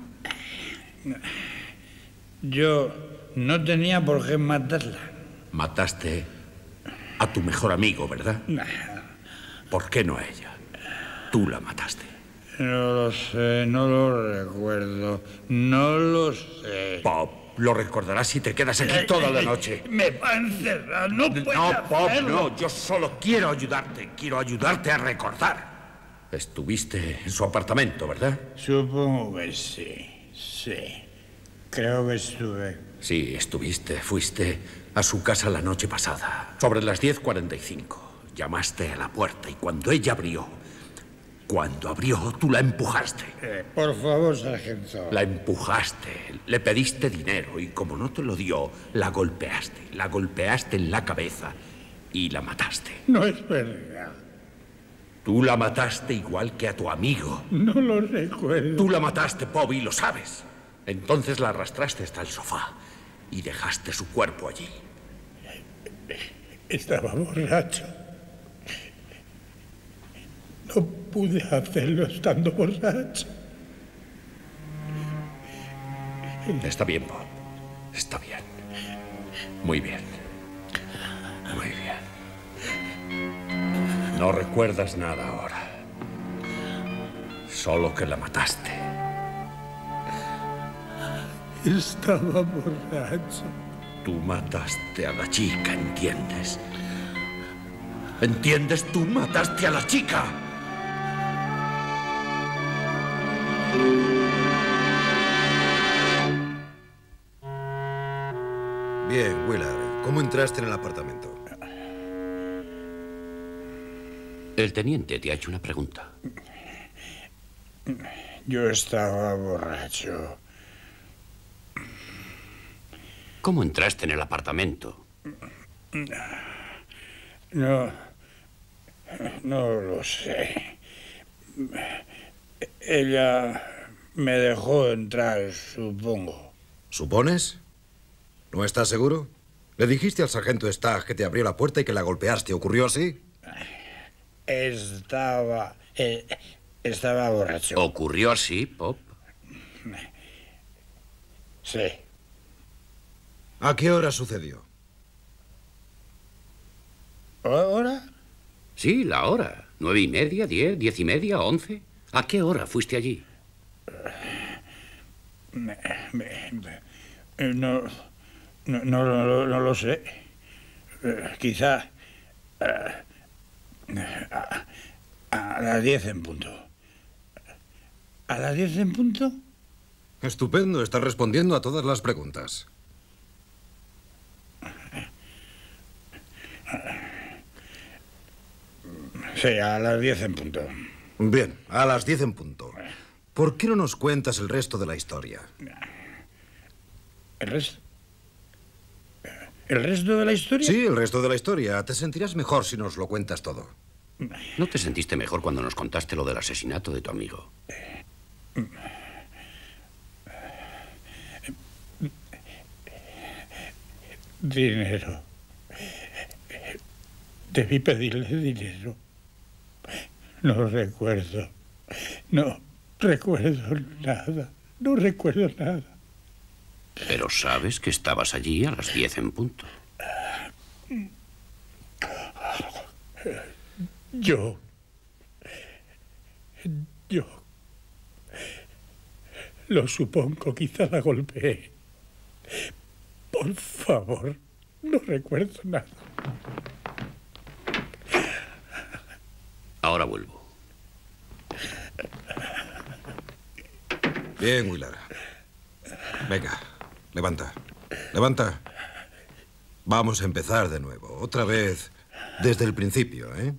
Yo no tenía por qué matarla. Mataste a tu mejor amigo, ¿verdad? ¿Por qué no a ella? Tú la mataste. No lo sé, no lo recuerdo. No lo sé. Pop, lo recordarás si te quedas aquí toda la noche. Me va a encerrar, no puedo No, Pop, hacerlo. no. Yo solo quiero ayudarte. Quiero ayudarte a recordar. Estuviste en su apartamento, ¿verdad? Supongo que sí. Sí. Creo que estuve. Sí, estuviste. Fuiste a su casa la noche pasada. Sobre las 10:45. Llamaste a la puerta y cuando ella abrió... Cuando abrió, tú la empujaste. Por favor, sargento. La empujaste, le pediste dinero y como no te lo dio, la golpeaste. La golpeaste en la cabeza y la mataste. No es verdad. Tú la mataste igual que a tu amigo. No lo recuerdo. Tú la mataste, Pop, y lo sabes. Entonces la arrastraste hasta el sofá y dejaste su cuerpo allí. Estaba borracho. No pude hacerlo estando borracho. Está bien, Bob. Está bien. Muy bien. No recuerdas nada ahora. Solo que la mataste. Estaba borracho. Tú mataste a la chica, ¿entiendes? ¿Entiendes? Tú mataste a la chica. Bien, Willard. ¿Cómo entraste en el apartamento? El teniente te ha hecho una pregunta. Yo estaba borracho. ¿Cómo entraste en el apartamento? No lo sé. Ella me dejó entrar, supongo. ¿Supones? ¿No estás seguro? Le dijiste al sargento Stagg que te abrió la puerta y que la golpeaste. ¿Ocurrió así? Estaba borracho. ¿Ocurrió así, Pop? Sí. ¿A qué hora sucedió? ¿Hora? Sí, la hora. 9:30, 10, 10:30, 11. ¿A qué hora fuiste allí? No lo sé. Quizá a las 10 en punto. ¿A las 10 en punto? Estupendo, estás respondiendo a todas las preguntas. Sí, a las 10 en punto. Bien, a las 10 en punto. ¿Por qué no nos cuentas el resto de la historia? ¿El resto? ¿El resto de la historia? Sí, el resto de la historia. Te sentirás mejor si nos lo cuentas todo. ¿No te sentiste mejor cuando nos contaste lo del asesinato de tu amigo? Dinero. Debí pedirle dinero. No recuerdo. No recuerdo nada. No recuerdo nada. Pero sabes que estabas allí a las 10 en punto. Yo lo supongo, quizá la golpeé. Por favor, no recuerdo nada. Ahora vuelvo. Bien, Willard. Venga, levanta. Levanta. Vamos a empezar de nuevo. Otra vez, desde el principio, ¿eh?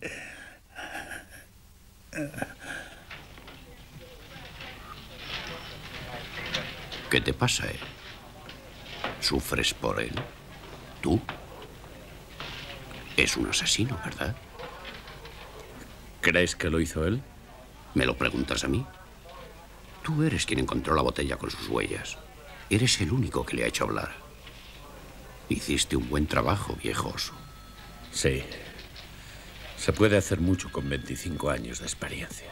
¿Qué te pasa, ¿Sufres por él? ¿Tú? Es un asesino, ¿verdad? ¿Crees que lo hizo él? ¿Me lo preguntas a mí? Tú eres quien encontró la botella con sus huellas. Eres el único que le ha hecho hablar. Hiciste un buen trabajo, viejo oso. Sí. Se puede hacer mucho con 25 años de experiencia.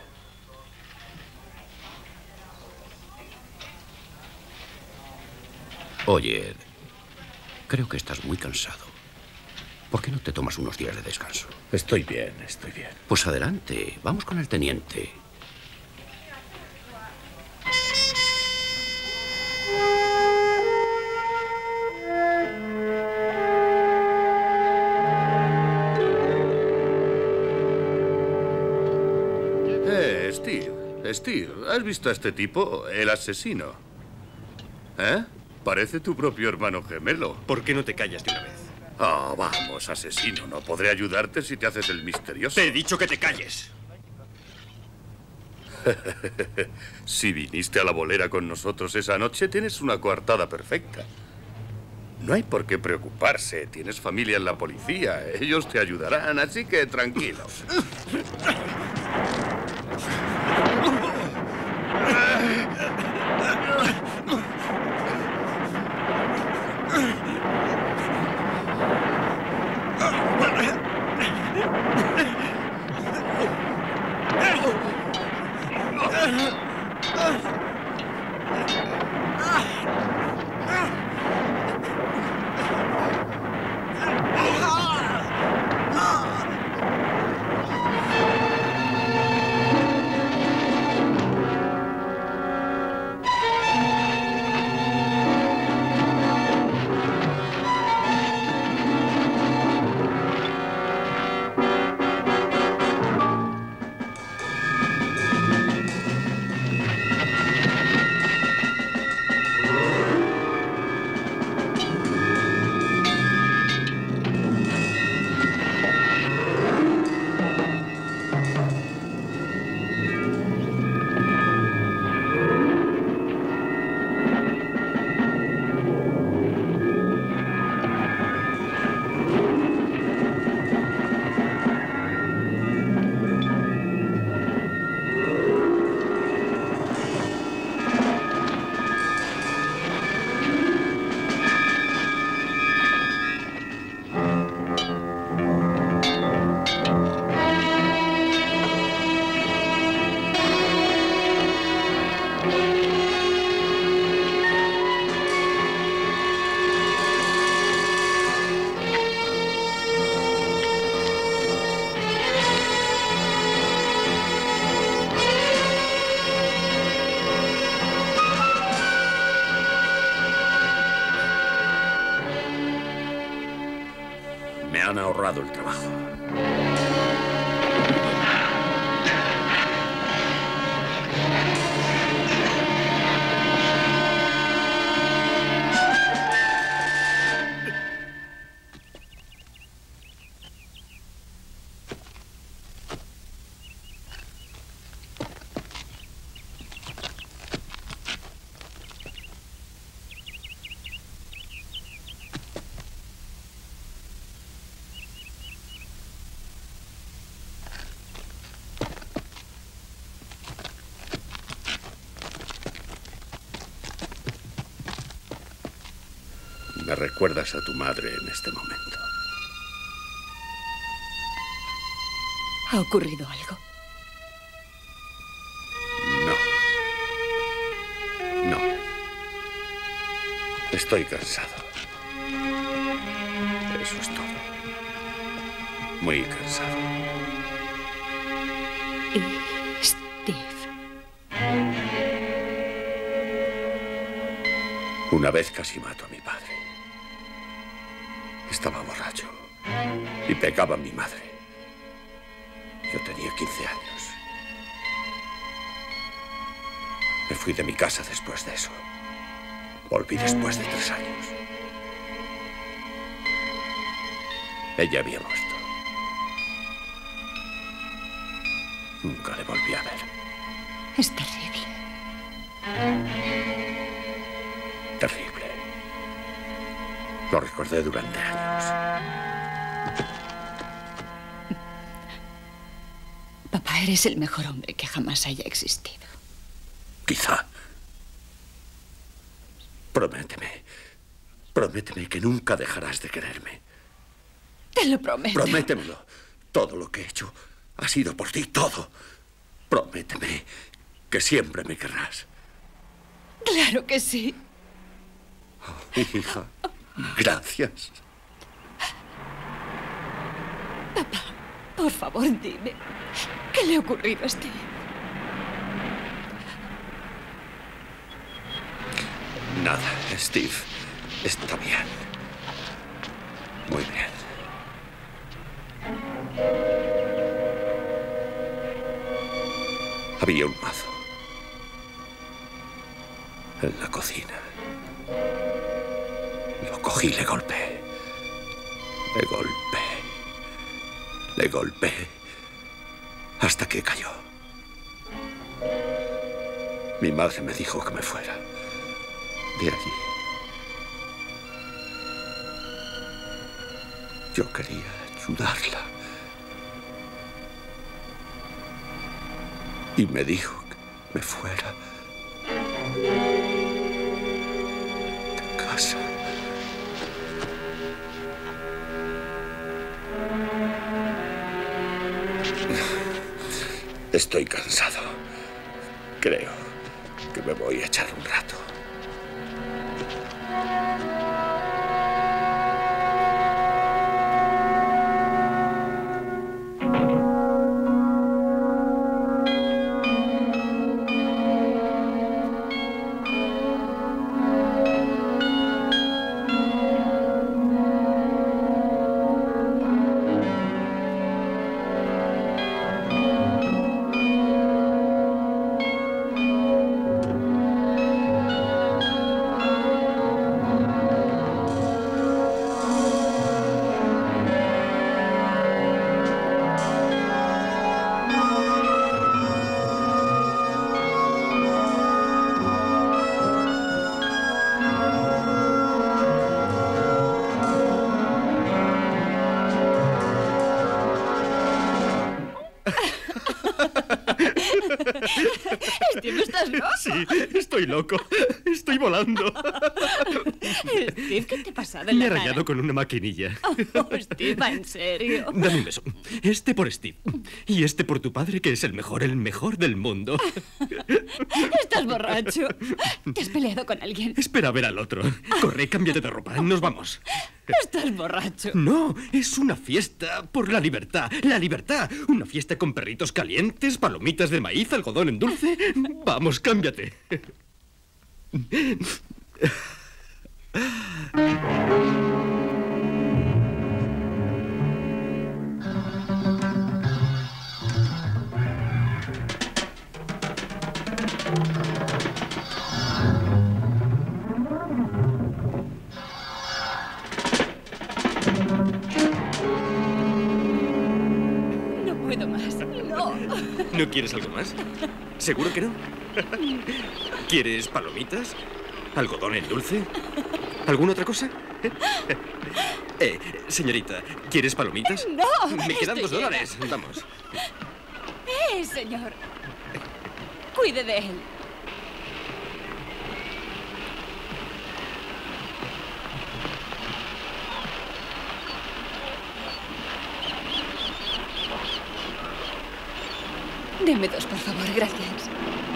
Oye, Ed, creo que estás muy cansado. ¿Por qué no te tomas unos días de descanso? Estoy bien, estoy bien. Pues adelante, vamos con el teniente. Steve, ¿has visto a este tipo? El asesino. ¿Eh? Parece tu propio hermano gemelo. ¿Por qué no te callas de una vez? Oh, vamos, asesino. No podré ayudarte si te haces el misterioso. Te he dicho que te calles. Si viniste a la bolera con nosotros esa noche, tienes una coartada perfecta. No hay por qué preocuparse. Tienes familia en la policía. Ellos te ayudarán, así que tranquilo. han ahorrado el trabajo. Me recuerdas a tu madre en este momento. ¿Ha ocurrido algo? No. Estoy cansado. Eso es todo. Muy cansado. ¿Y Steve? Una vez casi mato a mi padre. Estaba borracho y pegaba a mi madre. Yo tenía 15 años. Me fui de mi casa después de eso. Volví después de 3 años. Ella había muerto. Nunca le volví a ver. Es terrible. Terrible. Lo recordé durante años. Papá, eres el mejor hombre que jamás haya existido. Quizá. Prométeme. Prométeme que nunca dejarás de quererme. Te lo prometo. Prométemelo. Todo lo que he hecho ha sido por ti, todo. Prométeme que siempre me querrás. Claro que sí. Oh, hija, gracias. Papá, por favor, dime, ¿qué le ha ocurrido a Steve? Nada, Steve está bien. Muy bien. Había un mazo en la cocina. Lo cogí y le golpeé. Le golpeé. Le golpeé hasta que cayó. Mi madre me dijo que me fuera de allí. Yo quería ayudarla. Y me dijo que me fuera de casa. Estoy cansado. Creo que me voy a echar un rato. Steve, ¿estás loco? Sí, estoy loco. Estoy volando. Steve, ¿qué te ha pasado en Me he la cara? rayado con una maquinilla. Oh, Steve, ¿va en serio? Dame un beso. Este por Steve. Y este por tu padre, que es el mejor del mundo. Estás borracho. ¿Te has peleado con alguien? Espera a ver al otro. Corre, cámbiate de ropa. Nos vamos. Estás borracho. No, es una fiesta por la libertad. ¡La libertad! Una fiesta con perritos calientes, palomitas de maíz, algodón en dulce. Vamos, cámbiate. puedo más. No. ¿No quieres algo más? ¿Seguro que no? ¿Quieres palomitas? ¿Algodón en dulce? ¿Alguna otra cosa? Señorita, ¿quieres palomitas? No. Me quedan estoy $2. Vamos. Señor. Cuide de él. Deme 2, por favor, gracias.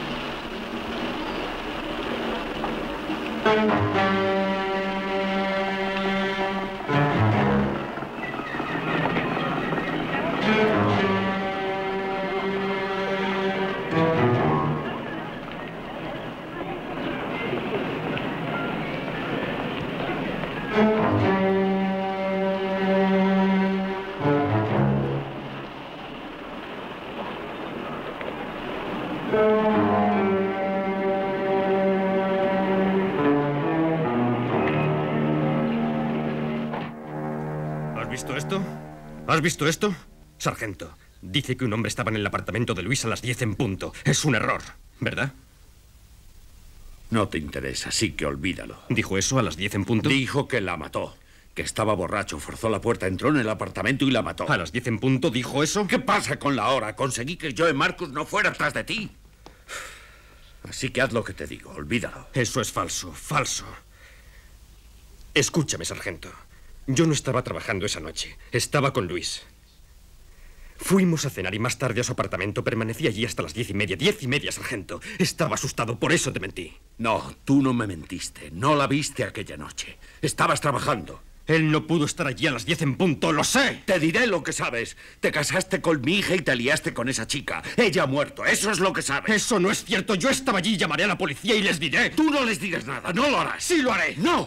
¿Has visto esto? Sargento, dice que un hombre estaba en el apartamento de Luis a las 10 en punto. Es un error, ¿verdad? No te interesa, así que olvídalo. ¿Dijo eso a las 10 en punto? Dijo que la mató. Que estaba borracho, forzó la puerta, entró en el apartamento y la mató. ¿A las 10 en punto dijo eso? ¿Qué pasa con la hora? Conseguí que Joe Marcus no fuera tras de ti. Así que haz lo que te digo, olvídalo. Eso es falso, falso. Escúchame, sargento. Yo no estaba trabajando esa noche. Estaba con Luis. Fuimos a cenar y más tarde a su apartamento. Permanecí allí hasta las 10:30. 10:30, sargento. Estaba asustado, por eso te mentí. No, tú no me mentiste. No la viste aquella noche. Estabas trabajando. Él no pudo estar allí a las 10 en punto, lo sé. Te diré lo que sabes. Te casaste con mi hija y te liaste con esa chica. Ella ha muerto, eso es lo que sabes. Eso no es cierto. Yo estaba allí, llamaré a la policía y les diré. Tú no les dirás nada, no lo harás. Sí lo haré. No.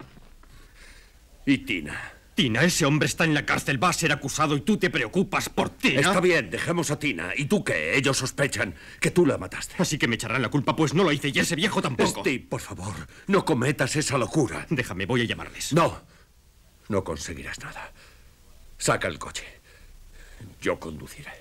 ¿Y Tina? Tina, ese hombre está en la cárcel, va a ser acusado y tú te preocupas por Tina. Está bien, dejemos a Tina. ¿Y tú qué? Ellos sospechan que tú la mataste. Así que me echarán la culpa, pues no lo hice y ese viejo tampoco. Steve, por favor, no cometas esa locura. Déjame, voy a llamarles. No, no conseguirás nada. Saca el coche. Yo conduciré.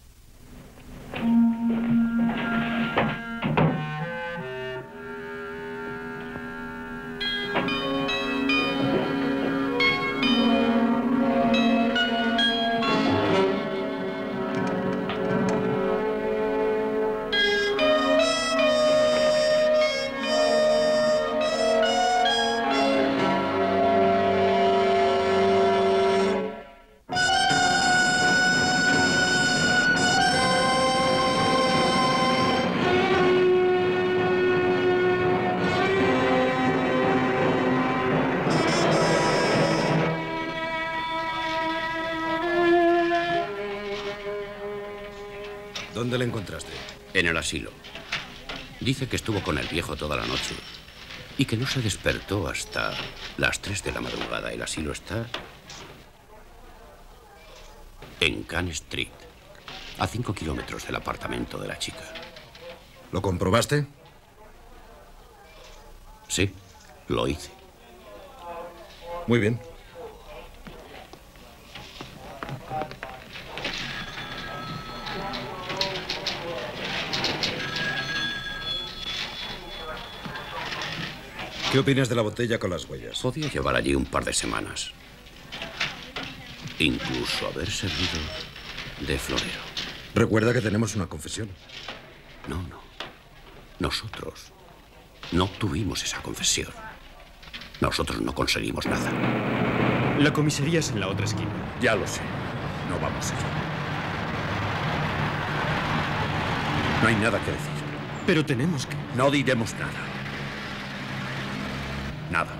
¿Dónde le encontraste? En el asilo. Dice que estuvo con el viejo toda la noche y que no se despertó hasta las 3 de la madrugada. El asilo está en Cann Street, a 5 kilómetros del apartamento de la chica. ¿Lo comprobaste? Sí, lo hice. Muy bien. ¿Qué opinas de la botella con las huellas? Podía llevar allí un par de semanas. Incluso haber servido de florero. Recuerda que tenemos una confesión. No. Nosotros no tuvimos esa confesión. Nosotros no conseguimos nada. La comisaría es en la otra esquina. Ya lo sé. No vamos allá. No hay nada que decir. Pero tenemos que... No diremos nada. Nada.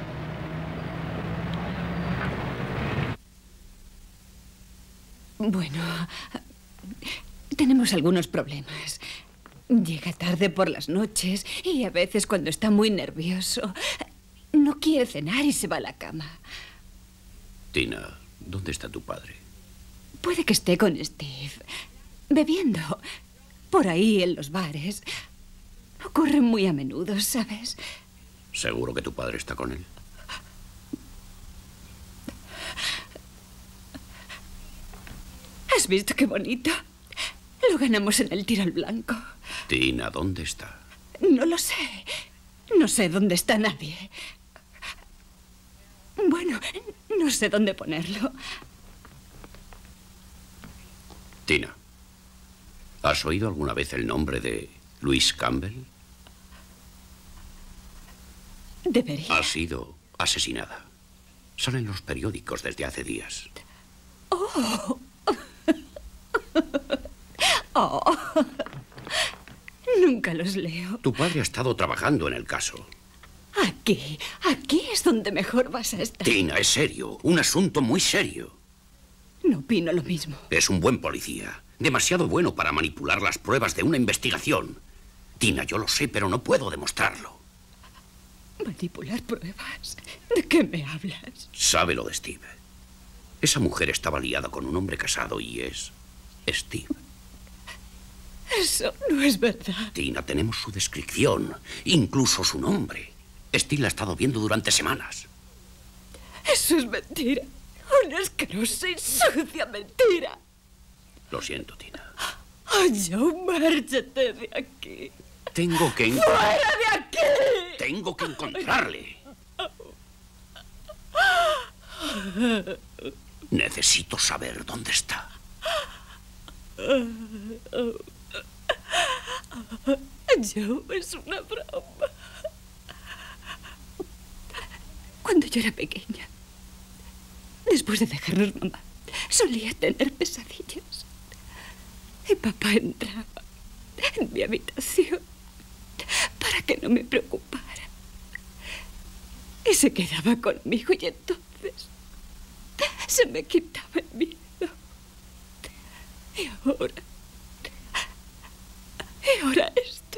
Bueno, tenemos algunos problemas. Llega tarde por las noches y a veces cuando está muy nervioso no quiere cenar y se va a la cama. Tina, ¿dónde está tu padre? Puede que esté con Steve, bebiendo, por ahí en los bares. Ocurre muy a menudo, ¿sabes? ¿Seguro que tu padre está con él? ¿Has visto qué bonito? ganamos en el tiro al blanco. Tina, ¿dónde está? No lo sé. No sé dónde está nadie. Bueno, no sé dónde ponerlo. Tina, ¿has oído alguna vez el nombre de Louise Campbell? Debería. Ha sido asesinada. Salen los periódicos desde hace días. Oh. Oh. Nunca los leo. Tu padre ha estado trabajando en el caso. Aquí es donde mejor vas a estar. Tina, es serio. Un asunto muy serio. No opino lo mismo. Es un buen policía. Demasiado bueno para manipular las pruebas de una investigación. Tina, yo lo sé, pero no puedo demostrarlo. ¿Manipular pruebas? ¿De qué me hablas? Sabe lo de Steve. Esa mujer estaba liada con un hombre casado y es Steve. Eso no es verdad. Tina, tenemos su descripción, incluso su nombre. Steve la ha estado viendo durante semanas. Eso es mentira. Una asquerosa y sucia mentira. Lo siento, Tina. Joe, márchate de aquí. Tengo que... ¡Fuera de aquí! Tengo que encontrarle. Necesito saber dónde está. Joe, es una broma. Cuando yo era pequeña, después de dejarnos mamá, solía tener pesadillas. Y papá entraba en mi habitación para que no me preocupara. Y se quedaba conmigo y entonces se me quitaba el miedo. Y ahora esto.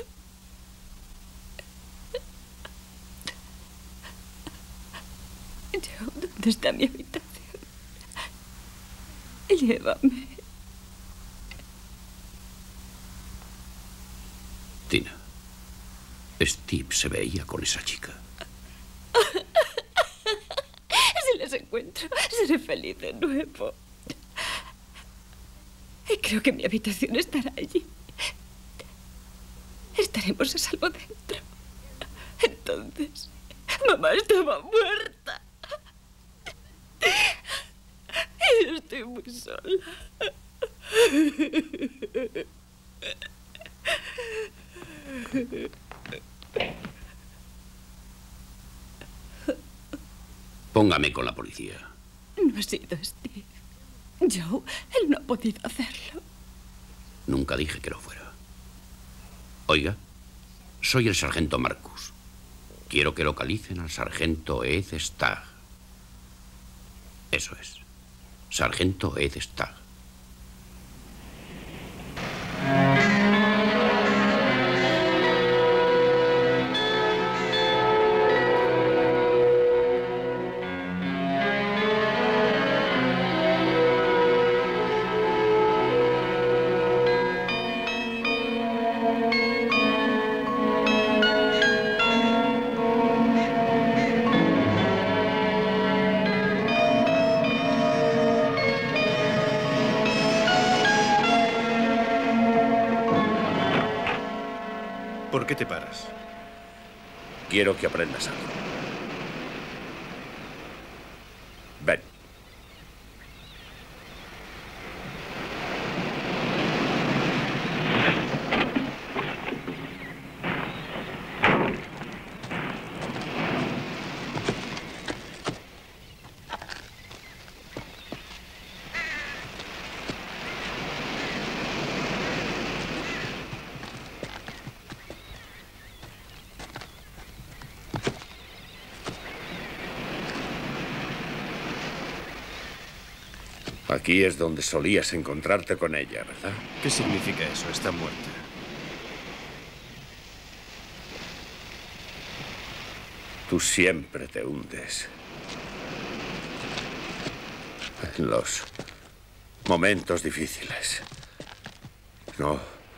¿Dónde está mi habitación? Llévame. Tina, Steve se veía con esa chica. Si les encuentro, seré feliz de nuevo. Y creo que mi habitación estará allí. Estaremos a salvo dentro. Entonces, mamá estaba muerta. Y yo estoy muy sola. Póngame con la policía. No ha sido Steve. Joe, él no ha podido hacerlo. Nunca dije que lo fuera. Oiga, soy el sargento Marcus. Quiero que localicen al sargento Ed Stagg. Eso es. Sargento Ed Stagg. ¿Por qué te paras? Quiero que aprendas algo. Ven. Aquí es donde solías encontrarte con ella, ¿verdad? ¿Qué significa eso? Está muerta. Tú siempre te hundes en los momentos difíciles. No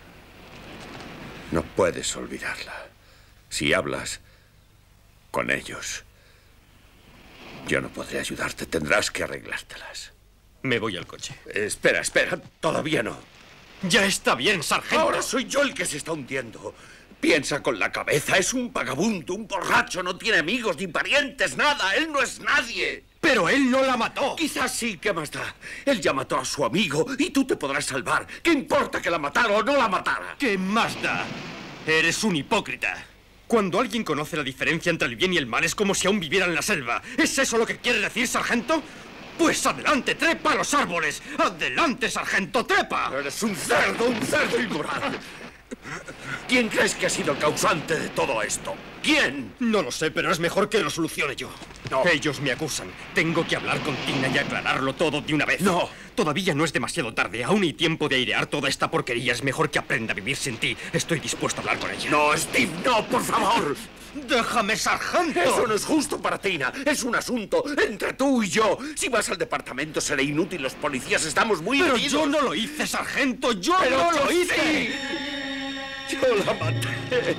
puedes olvidarla. Si hablas con ellos, yo no podré ayudarte. Tendrás que arreglártelas. Me voy al coche. Espera, todavía no. Ya está bien, sargento. Ahora soy yo el que se está hundiendo. Piensa con la cabeza, es un vagabundo, un borracho, no tiene amigos ni parientes, nada. Él no es nadie. Pero él no la mató. Quizás sí, ¿qué más da? Él ya mató a su amigo y tú te podrás salvar. ¿Qué importa que la matara o no la matara? ¿Qué más da? Eres un hipócrita. Cuando alguien conoce la diferencia entre el bien y el mal es como si aún viviera en la selva. ¿Es eso lo que quiere decir, sargento? Pues adelante, trepa a los árboles. Adelante, sargento, trepa. Eres un cerdo inmoral. ¿Quién crees que ha sido el causante de todo esto? ¿Quién? No lo sé, pero es mejor que lo solucione yo. No. Ellos me acusan. Tengo que hablar con Tina y aclararlo todo de una vez. No. Todavía no es demasiado tarde. Aún hay tiempo de airear toda esta porquería. Es mejor que aprenda a vivir sin ti. Estoy dispuesto a hablar con ella. No, Steve, no, por favor. ¡Déjame, sargento! Eso no es justo para Tina. Es un asunto entre tú y yo. Si vas al departamento será inútil. Los policías estamos muy Pero heridos. yo no lo hice, sargento. Yo Pero no lo hice. Sí. Yo la maté.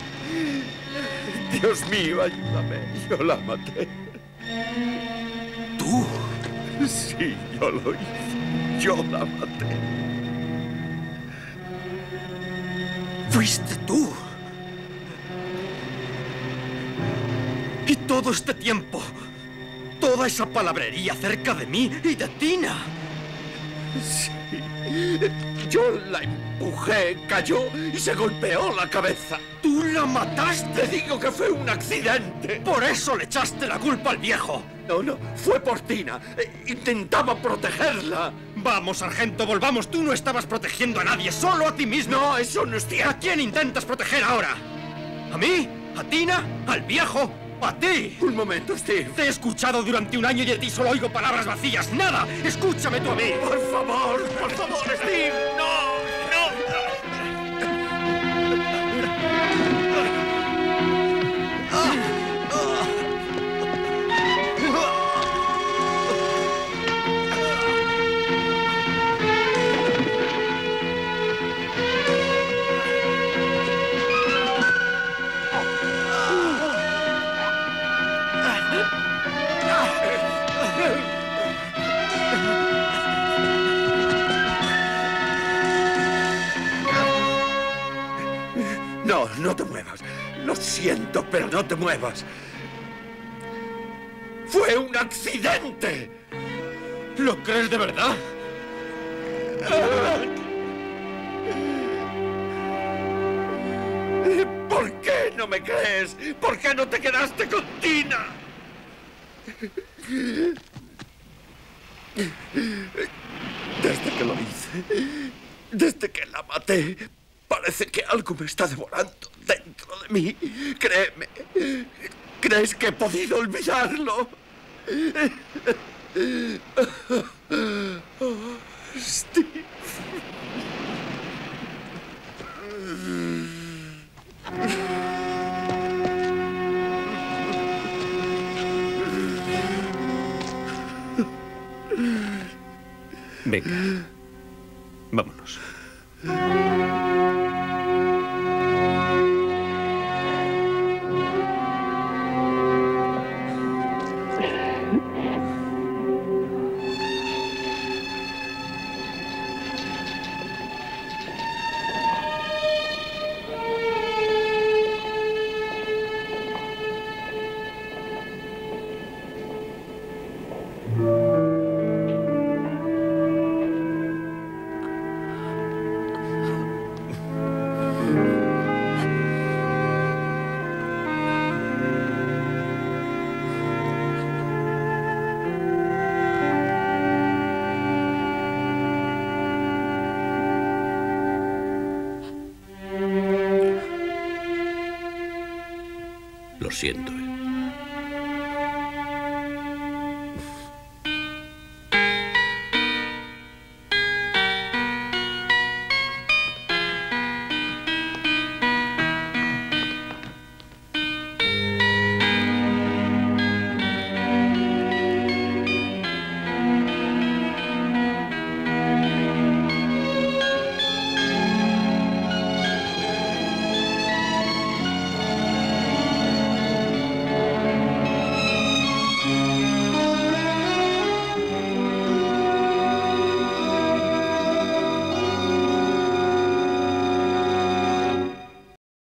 Dios mío, ayúdame. Yo la maté. ¿Tú? Sí, yo lo hice. Yo la maté. Fuiste tú. Y todo este tiempo, toda esa palabrería acerca de mí y de Tina. Sí. Yo la empujé, cayó y se golpeó la cabeza. ¡Tú la mataste! Te digo que fue un accidente. Por eso le echaste la culpa al viejo. No, fue por Tina. Intentaba protegerla. Vamos, sargento, volvamos. Tú no estabas protegiendo a nadie, solo a ti mismo. No, eso no es cierto. ¿A quién intentas proteger ahora? ¿A mí? ¿A Tina? ¿Al viejo? ¡A ti! Un momento, Steve. Te he escuchado durante un año y de ti solo oigo palabras vacías. ¡Nada! ¡Escúchame tú a mí! Por favor, Steve. No. No te muevas. Lo siento, pero no te muevas. ¡Fue un accidente! ¿Lo crees de verdad? ¿Por qué no me crees? ¿Por qué no te quedaste con Tina? Desde que lo hice, desde que la maté, parece que algo me está devorando dentro de mí. Créeme. ¿Crees que he podido olvidarlo? Oh, Steve. Venga, vámonos. Lo siento,